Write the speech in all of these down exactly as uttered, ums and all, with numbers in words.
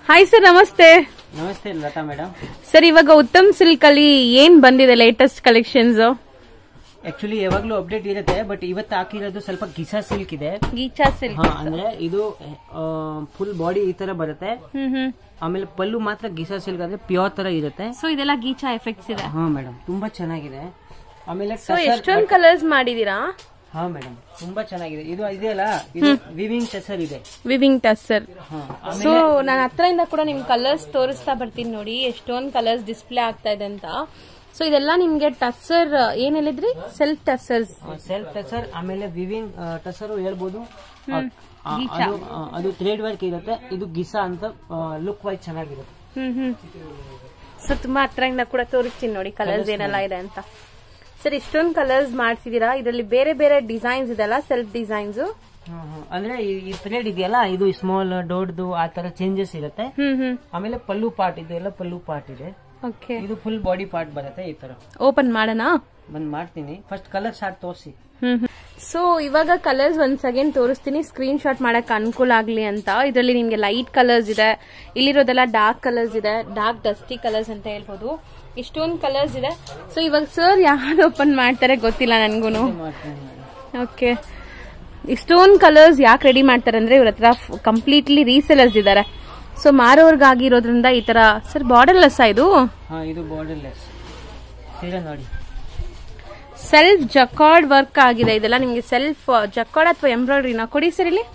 Hi sir, ನಮಸ್ತೆ. ನಮಸ್ತೆ Lata madam. Sir, ಇವಾಗ ಉತ್ತಮ್ ಸಿಲ್ಕ್ ಅಲ್ಲಿ ಏನ್ ಬಂದಿದೆ ಲೇಟೆಸ್ಟ್ ಕಲೆಕ್ಷನ್ಸ್? ಆಕ್ಚುಲಿ ಯಾವಾಗ್ಲೂ ಅಪ್ಡೇಟ್ ಇರುತ್ತೆ, ಬಟ್ ಇವತ್ತು ಹಾಕಿರೋದು ಸ್ವಲ್ಪ ಗೀಸಾ ಸಿಲ್ಕ್ ಇದೆ. ಗೀಚಾ ಸಿಲ್ಕ್ ಅಂದ್ರೆ ಇದು ಫುಲ್ ಬಾಡಿ ಈ ತರ ಬರುತ್ತೆ. ಆಮೇಲೆ ಪಲ್ಲು ಮಾತ್ರ ಗೀಸಾ ಸಿಲ್ಕ್ ಅಂದ್ರೆ ಪ್ಯೂರ್ ತರ ಇರುತ್ತೆ. ಸೊ ಇದೆಲ್ಲ ಗೀಚಾ ಎಫೆಕ್ಟ್ಸ್ ಇದೆ. ಹಾ ಮೇಡಮ್, ತುಂಬಾ ಚೆನ್ನಾಗಿದೆ. ಆಮೇಲೆ ಎಷ್ಟೊಂದು ಕಲರ್ಸ್ ಮಾಡಿದೀರಾ? ಹಾ ಮೇಡಮ್, ತುಂಬಾ ಚೆನ್ನಾಗಿದೆ. ಇದು ಇದೆಯಲ್ಲ, ಇದು ವಿವಿಂಗ್ ಟಸರ್ ಇದೆ. ವಿವಿಂಗ್ ಟಸರ್. ಸೊ ನಾನು ಹತ್ರದಿಂದ ಕೂಡ ನಿಮ್ ಕಲರ್ಸ್ ತೋರಿಸ್ತಾ ಬರ್ತೀನಿ ನೋಡಿ, ಎಷ್ಟೊಂದು ಕಲರ್ಸ್ ಡಿಸ್ಪ್ಲೇ ಆಗ್ತಾ ಇದೆ ಅಂತ. ಸೊ ಇದೆಲ್ಲ ನಿಮ್ಗೆ ಟಸರ್ ಏನ್ ಹೇಳಿದ್ರಿ? ಸೆಲ್ಫ್ ಟಸರ್ಸ್. ಸೆಲ್ಫ್ ಟಸರ್, ಆಮೇಲೆ ವಿವಿಂಗ್ ಟಸರ್ ಹೇಳ್ಬೋದು. ಅದು ಥ್ರೆಡ್ ವರ್ಕ್ ಇರುತ್ತೆ. ಇದು ಗಿಸಾ ಅಂತ ಲುಕ್ ವೈಸ್ ಚೆನ್ನಾಗಿರುತ್ತೆ. ಹ್ಮ್ ಹ್ಮ್ ಸೊ ತುಂಬಾ ಹತ್ರದಿಂದ ಕೂಡ ತೋರಿಸ್ತೀನಿ ನೋಡಿ ಕಲರ್ಸ್ ಏನೆಲ್ಲ ಇದೆ ಅಂತ. ಸರ್, ಇಷ್ಟೊಂದು ಕಲರ್ಸ್ ಮಾಡ್ಸಿದೀರಾ, ಇದರಲ್ಲಿ ಬೇರೆ ಬೇರೆ ಡಿಸೈನ್ಸ್ ಇದೆಲ್ಲ, ಸೆಲ್ಫ್ ಡಿಸೈನ್ಸ್. ಅಂದ್ರೆ ಈ ಥ್ರೆಡ್ ಇದೆಯಲ್ಲ, ಇದು ಸ್ಮಾಲ್ ದೊಡ್ಡದು ಆ ತರ ಚೇಂಜಸ್ ಇರುತ್ತೆ. ಆಮೇಲೆ ಪಲ್ಲು ಪಾರ್ಟ್, ಇದೆಲ್ಲ ಪಲ್ಲು ಪಾರ್ಟ್ ಇದೆ. ಇದು ಫುಲ್ ಬಾಡಿ ಪಾರ್ಟ್ ಬರುತ್ತೆ ಈ ತರ. ಓಪನ್ ಮಾಡೋಣ? ಬಂದ್ ಮಾಡ್ತೀನಿ. ಫಸ್ಟ್ ಕಲರ್ ಶಾರ್ಟ್ ತೋರಿಸಿ. ಸೊ ಇವಾಗ ಕಲರ್ಸ್ ಒಂದ್ ಸೆಕೆಂಡ್ ತೋರಿಸ್ತೀನಿ, ಸ್ಕ್ರೀನ್ ಶಾಟ್ ಮಾಡಕ್ ಅನುಕೂಲ ಆಗ್ಲಿ ಅಂತ. ಇದರಲ್ಲಿ ನಿಮ್ಗೆ ಲೈಟ್ ಕಲರ್ಸ್ ಇದೆ, ಇಲ್ಲಿರೋದೆಲ್ಲ ಡಾರ್ಕ್ ಕಲರ್ಸ್ ಇದೆ, ಡಾರ್ಕ್ ಡಸ್ಟಿ ಕಲರ್ಸ್ ಅಂತ ಹೇಳ್ಬೋದು. ಇಷ್ಟೊಂದು ಕಲರ್ಸ್ ಇದೆ. ಸೊ ಇವಾಗ ಸರ್ ಯಾರು ಓಪನ್ ಮಾಡ್ತಾರೆ ಗೊತ್ತಿಲ್ಲ ನನ್ಗೂನು. ಓಕೆ, ಇಷ್ಟೊಂದು ಕಲರ್ಸ್ ಯಾಕೆ ರೆಡಿ ಮಾಡ್ತಾರೆ ಅಂದ್ರೆ ಇವ್ರ ಹತ್ರ ಕಂಪ್ಲೀಟ್ಲಿ ರೀಸೆಲರ್ಸ್ ಇದಾರೆ. ಸೊ ಮಾರೋರ್ಗಾಗಿರೋದ್ರಿಂದ ಈ ತರ. ಸರ್, ಬಾರ್ಡರ್ ಲೆಸ್ ಇದು? ಇದು ಬಾರ್ಡರ್ ಲೆಸ್ ಸೀರೆ ನೋಡಿ. ಸೆಲ್ಫ್ ಜಕಾರ್ಡ್ ವರ್ಕ್ ಆಗಿದೆ. ಇದೆಲ್ಲ ನಿಮ್ಗೆ ಸೆಲ್ಫ್ ಜಕಾರ್ಡ್ ಅಥವಾ ಎಂಬ್ರಾಯ್ಡ್ರಿನ ಕೊಡಿ ಸರ್ ಇಲ್ಲಿ.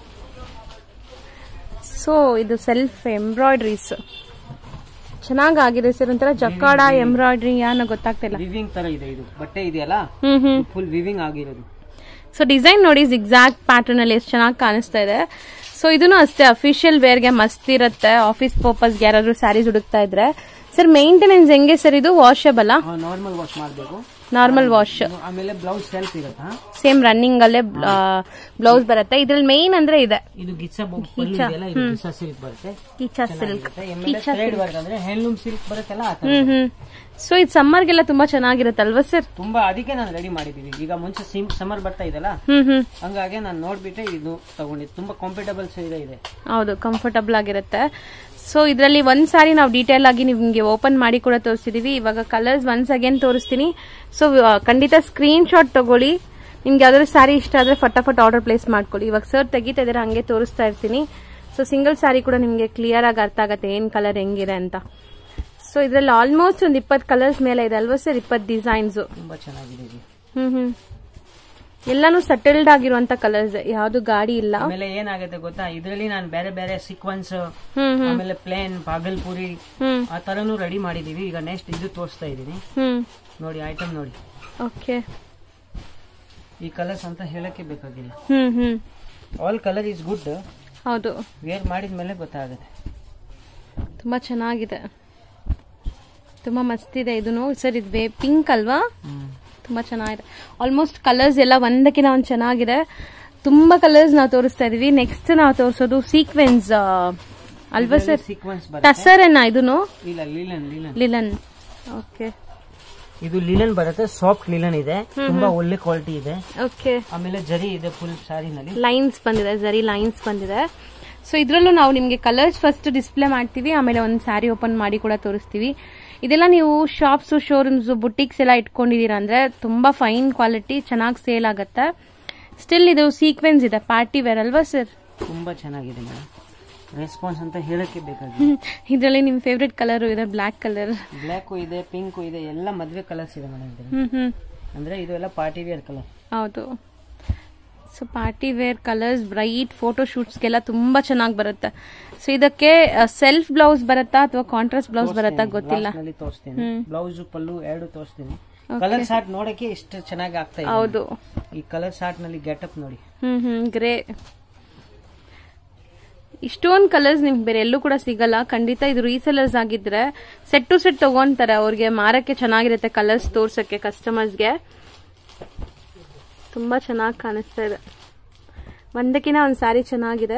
ಸೊ ಇದು ಸೆಲ್ಫ್ ಎಂಬ್ರಾಯ್ಡ್ರೀಸ್ ಚೆನ್ನಾಗಿದೆ ಸರ್. ಒಂಥರ ಜಕಾರ್ಡ ಎಂಬ್ರಾಯ್ಡ್ರಿ ಏನೋ ಗೊತ್ತಾಗ್ತಿಲ್ಲ. ವಿವಿಂಗ್ ತರ ಇದೆ. ಇದು ಬಟ್ಟೆ ಇದೆಯಲ್ಲ, ಫುಲ್ ವಿವಿಂಗ್ ಆಗಿರೋದು. ಸೊ ಡಿಸೈನ್ ನೋಡಿ, ಜಿಗ್ಜಾಗ್ ಪ್ಯಾಟರ್ನ್ ಅಲ್ಲಿ ಎಷ್ಟು ಚೆನ್ನಾಗಿ ಕಾಣಿಸ್ತಾ ಇದೆ. ಸೊ ಇದನ್ನು ಅಷ್ಟೇ ಅಫಿಷಿಯಲ್ ವೇರ್ಗೆ ಮಸ್ತ್ ಇರುತ್ತೆ. ಆಫೀಸ್ ಪರ್ಪಸ್ಗೆ ಯಾರಾದ್ರೂ ಸ್ಯಾರೀಸ್ ಹುಡುಕ್ತಾ ಇದ್ರೆ. ಸರ್, ಮೇಂಟೆನೆನ್ಸ್ ಹೆಂಗೆ ಸರ್? ಇದು ವಾಷಬಲ್? ನಾರ್ಮಲ್ ವಾಶ್ ಮಾಡಬೇಕು. Normal wash. ಆಮೇಲೆ ಬ್ಲೌಸ್ ಸೆಲ್ಫ್ ಇರುತ್ತೆ. ಸೇಮ್ ರನ್ನಿಂಗ್ ಅಲ್ಲೇ ಬ್ಲೌಸ್ ಬರುತ್ತೆ. ಇದ್ರಲ್ಲಿ ಮೇನ್ ಅಂದ್ರೆ ಇದೆ ಇದು ಗಿಚ್ಚಾ ಗಿಚ್ಚಾ ಸಿಲ್ಕ್ ಬರುತ್ತೆ. ಗಿಚ್ಚಾ ಸಿಲ್ಕ್, ಅಂದ್ರೆ ಹ್ಯಾಂಡ್ಲೂಮ್ ಸಿಲ್ಕ್ ಬರುತ್ತಲ್ಲ. ಹ್ಮ್ ಹ್ಮ್ ಸೊ ಇದು ಸಮ್ಮರ್ಗೆಲ್ಲ ತುಂಬಾ ಚೆನ್ನಾಗಿರುತ್ತಲ್ವಾ ಸರ್? ತುಂಬಾ, ಅದಕ್ಕೆ ನಾನು ರೆಡಿ ಮಾಡಿದೀವಿ. ಈಗ ಮುಂಚೆ ಸಮ್ಮರ್ ಬರ್ತಾ ಇದೆಲ್ಲ, ಹಂಗಾಗಿ ನಾನು ನೋಡ್ಬಿಟ್ಟೆ ಇದು ತಗೊಂಡಿದ್ದು. ತುಂಬಾ ಕಂಫರ್ಟಬಲ್ ಸೀರೆ ಇದೆ. ಹೌದು, ಕಂಫರ್ಟಬಲ್ ಆಗಿರುತ್ತೆ. ಸೊ ಇದರಲ್ಲಿ ಒಂದ್ ಸಾರಿ ನಾವು ಡೀಟೇಲ್ ಆಗಿ ನಿಮ್ಗೆ ಓಪನ್ ಮಾಡಿ ಕೂಡ ತೋರಿಸಿದೀವಿ. ಇವಾಗ ಕಲರ್ಸ್ ಒನ್ಸ್ ಅಗೇನ್ ತೋರಿಸ್ತೀನಿ. ಸೊ ಖಂಡಿತ ಸ್ಕ್ರೀನ್ ಶಾಟ್ ತಗೊಳ್ಳಿ. ನಿಮ್ಗೆ ಯಾವ್ದಾದ್ರು ಸ್ಯಾರಿ ಇಷ್ಟ ಆದ್ರೆ ಫಟಾಫಟ್ ಆರ್ಡರ್ ಪ್ಲೇಸ್ ಮಾಡ್ಕೊಳ್ಳಿ. ಇವಾಗ ಸರ್ ತೆಗಿತಾ ಇದಾರೆ, ಹಂಗೆ ತೋರಿಸ್ತಾ ಇರ್ತೀನಿ. ಸೊ ಸಿಂಗಲ್ ಸ್ಯಾರಿ ಕೂಡ ನಿಮ್ಗೆ ಕ್ಲಿಯರ್ ಆಗಿ ಅರ್ಥ ಆಗತ್ತೆ ಏನ್ ಕಲರ್ ಹೆಂಗಿದೆ ಅಂತ. ಸೊ ಇದ್ರಲ್ಲಿ ಆಲ್ಮೋಸ್ಟ್ ಒಂದ್ ಇಪ್ಪತ್ ಕಲರ್ಸ್ ಮೇಲೆ ಇದೆ ಅಲ್ವಾ ಸರ್? ಇಪ್ಪತ್ ಡಿಸೈನ್ಸ್. ತುಂಬಾ ಚೆನ್ನಾಗಿದೆ. ಹ್ಮ್ ಹ್ಮ್ ಎಲ್ಲಾನು ಸೆಟಲ್ಡ್ ಆಗಿರುವಂತ ಕಲರ್ಸ್, ಯಾವ್ದು ಗಾಡಿ ಇಲ್ಲ. ಆಮೇಲೆ ಏನಾಗುತ್ತೆ ಗೊತ್ತಾ, ಇದರಲ್ಲಿ ನಾನು ಬೇರೆ ಬೇರೆ ಸೀಕ್ವೆನ್ಸ್, ಆಮೇಲೆ ಪ್ಲೇನ್, ಬಾಗಲ್ಪುರಿ ಆ ತರನು ರೆಡಿ ಮಾಡಿದೀವಿ. ಈಗ ನೆಕ್ಸ್ಟ್ ಇದು ತೋರಿಸ್ತಾ ಇದೀನಿ ನೋಡಿ, ಐಟಮ್ ನೋಡಿ. ಓಕೆ, ಈ ಕಲರ್ಸ್ ಅಂತ ಹೇಳಕ್ಕೆ ಬೇಕಾಗಿಲ್ಲ. ಹ್ಮ್ ಹ್ಮ್ ಆಲ್ ಕಲರ್ ಇಸ್ ಗುಡ್. ಹೌದು, ವೇರ್ ಮಾಡಿದ್ಮೇಲೆ ಗೊತ್ತಾಗುತ್ತೆ. ತುಂಬಾ ಚೆನ್ನಾಗಿದೆ, ತುಂಬಾ ಮಸ್ತ್ ಇದೆ. ಇದನ್ನು ಸರ್ ಇದು ಪಿಂಕ್ ಅಲ್ವಾ? ತುಂಬಾ ಚೆನ್ನಾಗಿದೆ. ಆಲ್ಮೋಸ್ಟ್ ಕಲರ್ಸ್ ಎಲ್ಲ ಒಂದಕ್ಕಿಂತ ಒಂದ್ ಚೆನ್ನಾಗಿದೆ. ತುಂಬಾ ಕಲರ್ಸ್ ನಾವು ತೋರಿಸ್ತಾ ಇದೀವಿ. ನೆಕ್ಸ್ಟ್ ನಾವು ತೋರಿಸೋದು ಸೀಕ್ವೆನ್ಸ್ ಅಲ್ವಾ ಸರ್? ಸೀಕ್ವೆನ್ಸ್ ಟಸರ್ ಏನಾ ಇದನ್ನು? ಲಿಲನ್. ಓಕೆ, ಇದು ಲಿಲನ್ ಬರುತ್ತೆ. ಸಾಫ್ಟ್ ಲಿಲನ್ ಇದೆ, ತುಂಬಾ ಒಳ್ಳೆ ಕ್ವಾಲಿಟಿ ಇದೆ. ಓಕೆ, ಆಮೇಲೆ ಜರಿ ಇದೆ, ಫುಲ್ ಸಾರಿನಲ್ಲಿ ಲೈನ್ಸ್ ಬಂದಿದೆ, ಜರಿ ಲೈನ್ಸ್ ಬಂದಿದೆ. ಸೊ ಇದ್ರಲ್ಲೂ ನಾವು ನಿಮ್ಗೆ ಕಲರ್ಸ್ ಫಸ್ಟ್ ಡಿಸ್ಪ್ಲೇ ಮಾಡ್ತೀವಿ, ಆಮೇಲೆ ಒಂದ್ ಸ್ಯಾರಿ ಓಪನ್ ಮಾಡಿ ಕೂಡ ತೋರಿಸ್ತೀವಿ. ಇದೆಲ್ಲ ನೀವು ಶಾಪ್ಸ್, ಶೋರೂಮ್ಸ್, ಬುಟಿಕ್ಸ್ ಎಲ್ಲ ಇಟ್ಕೊಂಡಿದೀರಾ ಅಂದ್ರೆ ತುಂಬಾ ಫೈನ್ ಕ್ವಾಲಿಟಿ, ಚೆನ್ನಾಗಿ ಸೇಲ್ ಆಗುತ್ತೆ. ಸ್ಟಿಲ್ ಇದು ಸೀಕ್ವೆನ್ಸ್ ಇದೆ, ಪಾರ್ಟಿ ವೇರ್ ಅಲ್ವಾ ಸರ್? ತುಂಬಾ ಚೆನ್ನಾಗಿದೆ ಮೇಡಮ್. ರೆಸ್ಪಾನ್ಸ್ ಅಂತ ಹೇಳಕ್ಕೆ ಬೇಕಾಗಿಲ್ಲ. ಇದರಲ್ಲಿ ನಿಮ್ ಫೇವ್ರೆಟ್ ಕಲರ್ ಇದೆ, ಬ್ಲಾಕ್ ಕಲರ್. ಬ್ಲಾಕ್ ಇದೆ, ಪಿಂಕ್ ಇದೆ, ಎಲ್ಲ ಮದ್ವೆ ಕಲರ್ಸ್ ಇದೆ ಮೇಡಮ್. ಅಂದ್ರೆ ಇದು ಎಲ್ಲ ಪಾರ್ಟಿ ವೇರ್ ಕಲರ್. ಹೌದು, so party wear colours, bright photo ಶೂಟ್ಸ್ಗೆಲ್ಲ ತುಂಬಾ ಚೆನ್ನಾಗಿ ಬರುತ್ತೆ. ಸೊ ಇದಕ್ಕೆ ಸೆಲ್ಫ್ ಬ್ಲೌಸ್ ಬರುತ್ತಾ ಅಥವಾ ಕಾಂಟ್ರಾಸ್ಟ್ ಬ್ಲೌಸ್ ಬರುತ್ತಾ ಗೊತ್ತಿಲ್ಲ. ತೋರಿಸ್ತೀನಿ, ಬ್ಲೌಸ್ ಪಲ್ಲು ಎರಡು ತೋರಿಸ್ತೀನಿ. ಕಲರ್ ಶಾರ್ಟ್ ನೋಡಕ್ಕೆ ಎಷ್ಟು ಚೆನ್ನಾಗಿ ಆಗ್ತಾ ಇದೆ. ಹೌದು, ಈ ಕಲರ್ ಶಾರ್ಟ್ ನಲ್ಲಿ ಗೆಟಪ್ ನೋಡಿ. ಹ್ಮ್ ಹ್ಮ್ ಗ್ರೇ. ಇಷ್ಟೊಂದು ಕಲರ್ಸ್ ನಿಮ್ಗೆ ಬೇರೆ ಎಲ್ಲೂ ಕೂಡ ಸಿಗಲ್ಲ. ಖಂಡಿತ ಇದು ರೀಸೆಲರ್ಸ್ ಆಗಿದ್ರೆ ಸೆಟ್ ಟು ಸೆಟ್ ತಗೊಂತಾರೆ, ಅವ್ರಿಗೆ ಮಾರಕ್ಕೆ ಚೆನ್ನಾಗಿರುತ್ತೆ ಕಲರ್ಸ್ ತೋರ್ಸಕ್ಕೆ ಕಸ್ಟಮರ್ಸ್ಗೆ. ತುಂಬಾ ಚೆನ್ನಾಗಿ ಕಾಣಿಸ್ತಾ ಇದೆ, ಒಂದಕ್ಕಿಂತ ಒಂದ್ ಸ್ಯಾರಿ ಚೆನ್ನಾಗಿದೆ.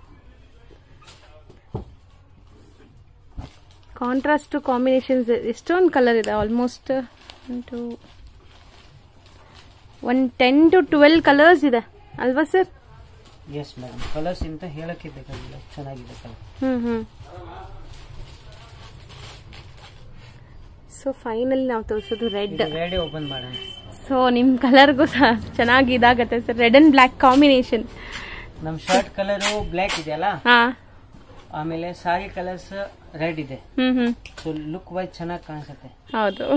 ಕಾಂಟ್ರಾಸ್ಟ್ ಕಾಂಬಿನೇಷನ್ಸ್ ಎಷ್ಟೊಂದು ಕಲರ್ ಇದೆ, almost one ten two twelve colours ಇದೆ ಅಲ್ವಾ ಸರ್? ಎಸ್ ಮೇಡಮ್, ಕಲರ್ಸ್ ಇಂತ ಹೇಳಕ್ಕೆ ಬೇಕಾಗಿಲ್ಲ, ಚೆನ್ನಾಗಿದೆ ಕಲರ್. ಹ್ಮ್ ಹ್ಮ್ ಸೊ ಫೈನಲ್ ನಾವು ತೋರಿಸೋದು ರೆಡ್. ರೆಡ್ ಓಪನ್ ಮಾಡೋಣ. ಸೊ ನಿಮ್ ಕಲರ್ಗೂ ಸಹ ಚೆನ್ನಾಗಿ ಇದಾಗತ್ತೆ sir, red and black combination. ನಮ್ ಶರ್ಟ್ ಕಲರ್ ಬ್ಲಾಕ್ ಇದೆಯಲ್ಲ, ಹಾ, ಆಮೇಲೆ ಸಾರಿ ಕಲರ್ಸ್ ರೆಡ್ ಇದೆ. ಹ್ಮ್ ಹ್ಮ್ ಸೊ ಲುಕ್ ವೈಸ್ ಚೆನ್ನಾಗಿ ಕಾಣಿಸುತ್ತೆ. ಹೌದು.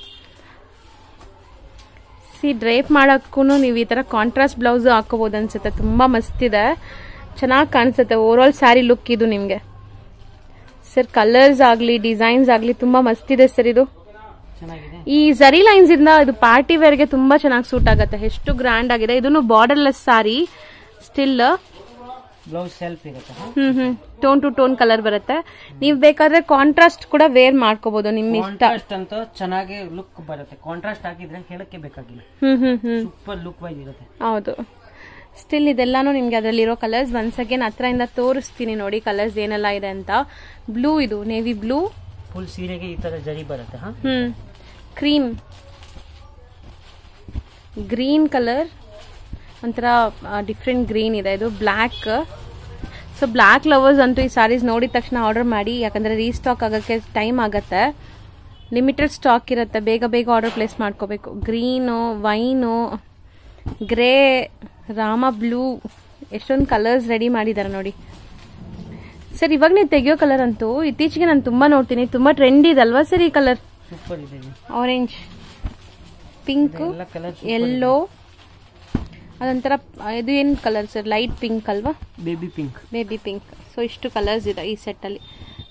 ಸಿ ಡ್ರೇಪ್ ಮಾಡಕ್ಕೂ ನೀವು ಈ ತರ ಕಾಂಟ್ರಾಸ್ಟ್ ಬ್ಲೌಸ್ ಹಾಕೋಬಹುದು ಅನ್ಸುತ್ತೆ, ತುಂಬಾ ಮಸ್ತ್ ಇದೆ, ಚೆನ್ನಾಗಿ ಕಾಣಿಸುತ್ತೆ. ಓವರ್ ಆಲ್ ಸ್ಯಾರಿ ಲುಕ್ ಇದು ನಿಮ್ಗೆ ಸರ್. ಕಲರ್ಸ್ ಆಗ್ಲಿ ಡಿಸೈನ್ಸ್ ಆಗ್ಲಿ ತುಂಬಾ ಮಸ್ತ್ ಇದೆ ಸರ್. ಇದು ಈ ಜರಿ ಲೈನ್ಸ್ ಇಂದ ಇದು ಪಾರ್ಟಿ ವೇರ್ ಗೆ ತುಂಬಾ ಚೆನ್ನಾಗಿ ಸೂಟ್ ಆಗುತ್ತೆ. ಎಷ್ಟು ಗ್ರ್ಯಾಂಡ್ ಆಗಿದೆ. ಇದನ್ನು borderless sari, still blouse self ಇರುತ್ತೆ. ಹ್ಮ್ ಹ್ಮ್ ಟೋನ್ ಟು ಟೋನ್ ಕಲರ್ ಬರುತ್ತೆ. ನೀವು ಬೇಕಾದ್ರೆ ಕಾಂಟ್ರಾಸ್ಟ್ ಕೂಡ ವೇರ್ ಮಾಡ್ಕೋಬಹುದು, ನಿಮ್ ಇಷ್ಟ. ಕಾಂಟ್ರಾಸ್ಟ್ ಅಂತ ಚೆನ್ನಾಗಿ ಲುಕ್ ಬರುತ್ತೆ. ಕಾಂಟ್ರಾಸ್ಟ್ ಹಾಕಿದ್ರೆ ಹೇಳಕ್ಕೆ ಬೇಕಾಗಿಲ್ಲ. ಹ್ಮ್ ಹ್ಮ್ ಹ್ಮ್ ಸೂಪರ್ ಲುಕ್ ವೈಸ್ ಇರುತ್ತೆ. ಹೌದು. ಸ್ಟಿಲ್ ಇದೆಲ್ಲಾನು ನಿಮ್ಗೆ ಅದರಲ್ಲಿರೋ ಕಲರ್ಸ್ ಒನ್ಸ್ ಅಗೇನ್ ಹತ್ರದಿಂದ ತೋರಿಸ್ತೀನಿ ನೋಡಿ ಕಲರ್ಸ್ ಏನೆಲ್ಲ ಇದೆ ಅಂತ. ಬ್ಲೂ, ಇದು ನೇವಿ ಬ್ಲೂ, ಫುಲ್ ಸೀರೆಗೆ ಈ ತರ ಜರಿ ಬರುತ್ತೆ. ಹ್ಮ್ ಕ್ರೀಮ್, ಗ್ರೀನ್ ಕಲರ್, ಒಂಥರ ಡಿಫ್ರೆಂಟ್ ಗ್ರೀನ್ ಇದೆ. ಇದು ಬ್ಲ್ಯಾಕ್. ಸೊ ಬ್ಲ್ಯಾಕ್ ಲವರ್ಸ್ ಅಂತೂ ಈ ಸಾರೀಸ್ ನೋಡಿದ ತಕ್ಷಣ ಆರ್ಡರ್ ಮಾಡಿ, ಯಾಕಂದ್ರೆ ರೀಸ್ಟಾಕ್ ಆಗಕ್ಕೆ ಟೈಮ್ ಆಗತ್ತೆ. ಲಿಮಿಟೆಡ್ ಸ್ಟಾಕ್ ಇರುತ್ತೆ, ಬೇಗ ಬೇಗ ಆರ್ಡರ್ ಪ್ಲೇಸ್ ಮಾಡ್ಕೋಬೇಕು. ಗ್ರೀನು, ವೈನು, ಗ್ರೇ, ರಾಮ ಬ್ಲೂ, ಎಷ್ಟೊಂದು ಕಲರ್ಸ್ ರೆಡಿ ಮಾಡಿದ್ದಾರೆ ನೋಡಿ ಸರ್. ಇವಾಗ ನೀವು ತೆಗಿಯೋ ಕಲರ್ ಅಂತೂ ಇತ್ತೀಚೆಗೆ ನಾನು ತುಂಬಾ ನೋಡ್ತೀನಿ, ತುಂಬಾ ಟ್ರೆಂಡ್ ಇದಲ್ವಾ ಸರ್ ಈ ಕಲರ್? ಸೂಪರ್ ಇದೆ. ಆರೆಂಜ್, ಪಿಂಕ್, ಯೆಲ್ಲೋ, ಅದೊಂಥರ ಇದು ಏನ್ ಕಲರ್ ಸರ್? ಲೈಟ್ ಪಿಂಕ್ ಅಲ್ವಾ? Baby pink. Baby pink. So ಇಷ್ಟು ಕಲರ್ಸ್ ಇದೆ ಈ ಸೆಟ್ ಅಲ್ಲಿ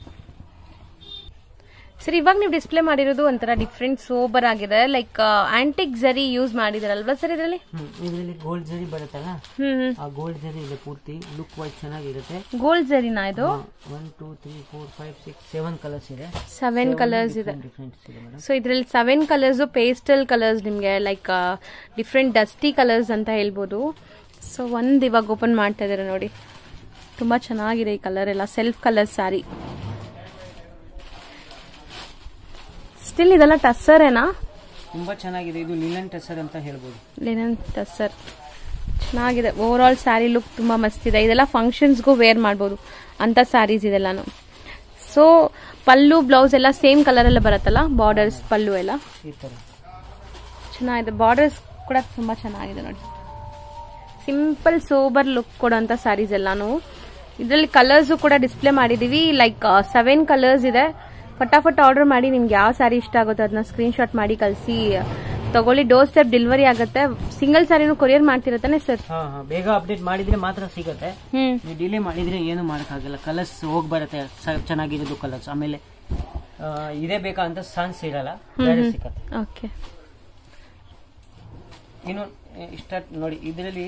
ಸರ್. ಇವಾಗ ನೀವು ಡಿಸ್ಪ್ಲೇ ಮಾಡಿರೋದು ಒಂಥರ ಡಿಫ್ರೆಂಟ್ ಸೋಬರ್ ಆಗಿದೆ, ಲೈಕ್ ಆಂಟಿಕ್ ಜರಿ ಯೂಸ್ ಮಾಡಿದಾರಲ್ವಾ ಸರ್ ಇದರಲ್ಲಿ? ಇದರಲ್ಲಿ ಗೋಲ್ಡ್ ಜರಿ ಬರುತ್ತಲ್ಲ, ಹ್ಮ್ ಆ ಗೋಲ್ಡ್ ಜರಿ ಇದೆ ಪೂರ್ತಿ. ಲುಕ್ ವೈಸ್ ಚೆನ್ನಾಗಿರುತ್ತೆ. ಗೋಲ್ಡ್ ಜರಿನಾ ಇದು? One two three four five six seven colours ಇದೆ. ಸೆವೆನ್ ಕಲರ್ಸ್ ಇದೆ. ಸೊ ಇದ್ರಲ್ಲಿ ಸೆವೆನ್ ಕಲರ್ಸ್ ಪೇಸ್ಟಲ್ ಕಲರ್ಸ್, ನಿಮ್ಗೆ ಲೈಕ್ ಡಿಫ್ರೆಂಟ್ ಡಸ್ಟಿ ಕಲರ್ಸ್ ಅಂತ ಹೇಳ್ಬೋದು. ಸೊ ಒಂದ್ ಇವಾಗ ಓಪನ್ ಮಾಡ್ತಾ ಇದಾರೆ ನೋಡಿ, ತುಂಬಾ ಚೆನ್ನಾಗಿದೆ ಈ ಕಲರ್ ಎಲ್ಲ. Self colour sari. ಸ್ಟಿಲ್ ಇದೆಲ್ಲ ಟಸ್ಸರ್ ಏನಾ? ತುಂಬಾ ಚೆನ್ನಾಗಿದೆ. ಇದು ಲಿನನ್ ಟಸ್ಸರ್ ಅಂತ ಹೇಳ್ಬೋದು. ಲಿನನ್ ಟಸ್ಸರ್ ಚೆನ್ನಾಗಿದೆ. ಓವರ್ ಆಲ್ ಸ್ಯಾರಿ ಲುಕ್ ತುಂಬಾ ಮಸ್ತ್ ಇದೆ. ಇದೆಲ್ಲ ಫಂಕ್ಷನ್ಸ್ಗೂ ವೇರ್ ಮಾಡ್ಬೋದು ಅಂತ ಸ್ಯಾರೀಸ್ ಇದೆಲ್ಲಾನು. ಸೊ ಪಲ್ಲು ಬ್ಲೌಸ್ ಎಲ್ಲ ಸೇಮ್ ಕಲರ್ ಎಲ್ಲ ಬರುತ್ತಲ್ಲ, ಬಾರ್ಡರ್ಸ್ ಪಲ್ಲು ಎಲ್ಲ ಈ ತರ ಚೆನ್ನಾಗಿದೆ. ಬಾರ್ಡರ್ಸ್ ಕೂಡ ತುಂಬಾ ಚೆನ್ನಾಗಿದೆ ನೋಡಿ. ಸಿಂಪಲ್ ಸೋಬರ್ ಲುಕ್ ಕೊಡುವಂತ ಸ್ಯಾರೀಸ್ ಎಲ್ಲಾನು. ಇದರಲ್ಲಿ ಕಲರ್ಸ್ ಕೂಡ ಡಿಸ್ಪ್ಲೇ ಮಾಡಿದೀವಿ, ಲೈಕ್ ಸೆವೆನ್ ಕಲರ್ಸ್ ಇದೆ. ಫಟಾಫಟ್ ಆರ್ಡರ್ ಮಾಡಿ, ನಿಮ್ಗೆ ಯಾವ ಸ್ಯಾರಿ ಇಷ್ಟ ಆಗುತ್ತೋ ಅದನ್ನ ಸ್ಕ್ರೀನ್ ಶಾಟ್ ಮಾಡಿ ಕಳಿಸಿ ತಗೊಳ್ಳಿ. ಡೋರ್ ಸ್ಟೆಪ್ ಡೆಲಿವರಿ ಆಗುತ್ತೆ. ಸಿಂಗಲ್ ಸ್ಯಾರಿನೂ ಕೊರಿಯರ್ ಮಾಡ್ತಿರತ್ತಾನೆ ಸರ್? ಬೇಗ ಅಪ್ಡೇಟ್ ಮಾಡಿದ್ರೆ ಮಾತ್ರ ಸಿಗುತ್ತೆ. ನೀವು ಡಿಲೇ ಮಾಡಿದ್ರೆ ಏನು ಮಾಡಕ್ಕಾಗಲ್ಲ. ಕಲರ್ಸ್ ಹೋಗಿ ಬರುತ್ತೆ ಚೆನ್ನಾಗಿರೋದು ಕಲರ್ಸ್. ಆಮೇಲೆ ಇದೇ ಬೇಕಾ ಅಂತ ಸಾನ್ಸ್ ಇರಲ್ಲ, ಸಿಗುತ್ತೆ. ಓಕೆ, ಇನ್ನು ಇಷ್ಟ ನೋಡಿ. ಇದರಲ್ಲಿ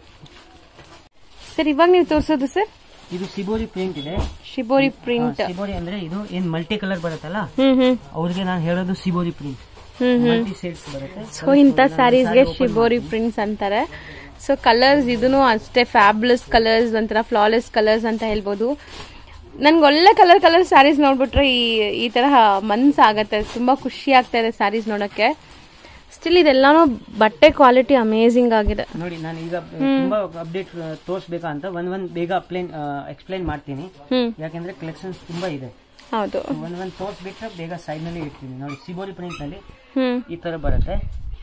ಸರ್ ಇವಾಗ ನೀವು ತೋರಿಸೋದು ಸರ್, ಇದು ಶಿಬೋರಿ ಪ್ರಿಂಟ್ ಇದೆ. Shibori print. ಶಿಬೋರಿ ಅಂದ್ರೆ ಇದು ಏನ್ ಮಲ್ಟಿ ಕಲರ್ ಬರುತ್ತಲ್ಲ, ಅವ್ರಿಗೆ ನಾನು ಹೇಳೋದು ಶಿಬೋರಿ ಪ್ರಿಂಟ್. ಮಲ್ಟಿ ಶೇಡ್ಸ್ ಬರುತ್ತೆ. ಸೊ ಇಂಥ ಸ್ಯಾರೀಸ್ಗೆ ಶಿಬೋರಿ ಪ್ರಿಂಟ್ಸ್ ಅಂತಾರೆ. ಸೊ ಕಲರ್ಸ್ ಇದೂ ಅಷ್ಟೇ ಫ್ಯಾಬ್ಯುಲಸ್ ಕಲರ್ಸ್, ಒಂಥರ ಫ್ಲಾಲೆಸ್ ಕಲರ್ಸ್ ಅಂತ ಹೇಳ್ಬೋದು. ನನ್ಗೆ ಒಳ್ಳೆ ಕಲರ್ ಕಲರ್ ಸ್ಯಾರೀಸ್ ನೋಡ್ಬಿಟ್ರೆ ಈ ಈ ತರ ಮನ್ಸ್ ಆಗತ್ತೆ, ತುಂಬಾ ಖುಷಿ ಆಗ್ತಾ ಇದೆ ಸ್ಯಾರೀಸ್ ನೋಡಕ್ಕೆ. ಸ್ಟಿಲ್ ಇದೆಲ್ಲಾನು ಬಟ್ಟೆ ಕ್ವಾಲಿಟಿ ಅಮೇಜಿಂಗ್ ಆಗಿದೆ ನೋಡಿ. ನಾನು ಈಗ ತುಂಬಾ ಅಪ್ಡೇಟ್ ತೋರಿಸಬೇಕಾ ಅಂತ ಒಂದ್ ಒಂದ್ ಬೇಗ ಎಕ್ಸ್ಪ್ಲೈನ್ ಮಾಡ್ತೀನಿ, ಯಾಕಂದ್ರೆ ಕಲೆಕ್ಷನ್ಸ್ ತುಂಬಾ ಇದೆ. ಹೌದು, ಒಂದ್ ಒಂದ್ ತೋರಿಸ್ಬಿಟ್ರೆ ಬೇಗ ಸೈಡ್ ನಲ್ಲಿ ಇಡ್ತೀನಿ ನೋಡಿ. ಶಿಬೋರಿ ಪ್ರಿಂಟ್ ನಲ್ಲಿ ಈ ತರ ಬರುತ್ತೆ.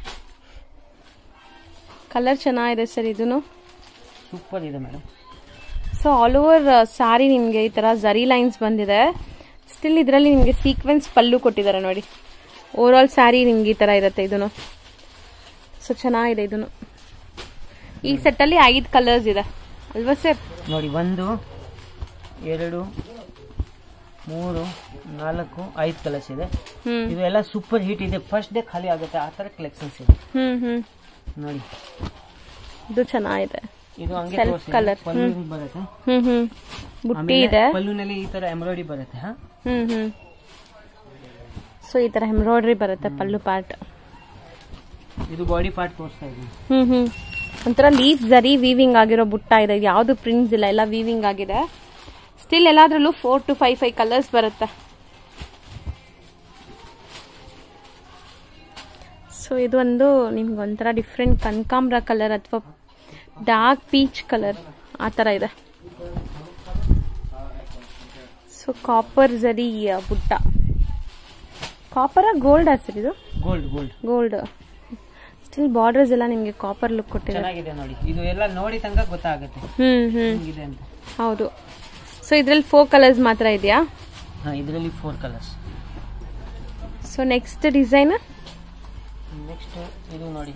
ಕಲರ್ ಚೆನ್ನಾಗಿದೆ ಸರ್, ಇದೂನು ಸೂಪರ್ ಇದೆ madam. So all over sari ನಿಮ್ಗೆ ಈ ತರ ಜರಿ ಲೈನ್ಸ್ ಬಂದಿದೆ. ಸ್ಟಿಲ್ ಇದರಲ್ಲಿ ನಿಮ್ಗೆ ಸೀಕ್ವೆನ್ಸ್ ಪಲ್ಲು ಕೊಟ್ಟಿದ್ದಾರೆ ನೋಡಿ. ಓವರ್ ಆಲ್ ಸ್ಯಾರಿ ನಿಮ್ಗೆ ಈ ತರ ಇರುತ್ತೆ ಇದನ್ನು. ಸೊ ಚೆನ್ನಾಗಿದೆ ಇದನ್ನು. ಈ ಸೆಟ್ ಅಲ್ಲಿ ಐದು ಕಲರ್ಸ್ ಇದೆ ಅಲ್ವಾ ಸರ್? ನೋಡಿ, ಒಂದು, ಎರಡು, ಮೂರು, ನಾಲ್ಕು, ಐದು ಕಲರ್ಸ್ ಇದೆ. ಇದು ಎಲ್ಲ ಸೂಪರ್ ಹಿಟ್ ಇದೆ. ಫಸ್ಟ್ ಡೇ ಖಾಲಿ ಆಗುತ್ತೆ ಆ ತರ ಕಲೆಕ್ಷನ್ಸ್ ಇದೆ. ಹ್ಮ್ ಹ್ಮ್ ನೋಡಿ, ಇದು ಚೆನ್ನಾಗಿದೆ. ಇದು ಹಂಗೆ ಸೆಲ್ಫ್ ಕಲರ್ ಬರುತ್ತೆ. ಹ್ಮ್ ಹ್ಮ್ ಬುಟ್ಟಿ ಇದೆ. ಪಲ್ಲುನಲ್ಲಿ ಈ ತರ ಎಂಬ್ರಾಯ್ಡರಿ ಬರುತ್ತೆ. ಹ್ಮ್ ಹ್ಮ್ ಸೊ ಈ ತರ ಎಂಬ್ರಾಯ್ಡರಿ ಬರುತ್ತೆ ಪಲ್ಲು ಪಾರ್ಟ್. ಇದು ಬಾಡಿ ಪಾರ್ಟ್ ತೋರಿಸ್ತಾ ಇದೆ. ಹ್ಮ್ ಹ್ಮ್ ಒಂಥರ ಲೀಫ್ ಜರಿ ವೀವಿಂಗ್ ಆಗಿರೋ ಬುಟ್ಟ ಇದೆ. ಯಾವ್ದು ಪ್ರಿಂಟ್ಸ್ ಇಲ್ಲ, ಎಲ್ಲ ವೀವಿಂಗ್ ಆಗಿದೆ. ಸ್ಟಿಲ್ ಎಲ್ಲಾದ್ರಲ್ಲೂ four to five five colours ಬರುತ್ತೆ. ಸೊ ಇದು ಒಂದು ನಿಮ್ಗೆ ಒಂಥರ ಡಿಫ್ರೆಂಟ್ ಕನಕಾಂಬ್ರ ಕಲರ್ ಅಥವಾ ಡಾರ್ಕ್ ಪೀಚ್ ಕಲರ್ ಆ ತರ ಇದೆ. So copper zari butta. Copper gold sir ಇದು? Gold gold gold. Still borders ಎಲ್ಲ ನಿಮ್ಗೆ ಕಾಪರ್ ಲುಕ್ ಕೊಟ್ಟಿದೆ. ಚೆನ್ನಾಗಿದೆ ನೋಡಿ, ಇದು ಎಲ್ಲ ನೋಡಿ ತನಕ ಗೊತ್ತಾಗುತ್ತೆ ಹ್ಮ್ ಹ್ಮ್ ಇದೆ ಅಂತ. ಹೌದು. ಸೊ ಇದ್ರಲ್ಲಿ ಫೋರ್ ಕಲರ್ಸ್ ಮಾತ್ರ ಇದೆಯಾ? ಹಾ, ಇದರಲ್ಲಿ four colours. So next design, next ಇದು ನೋಡಿ.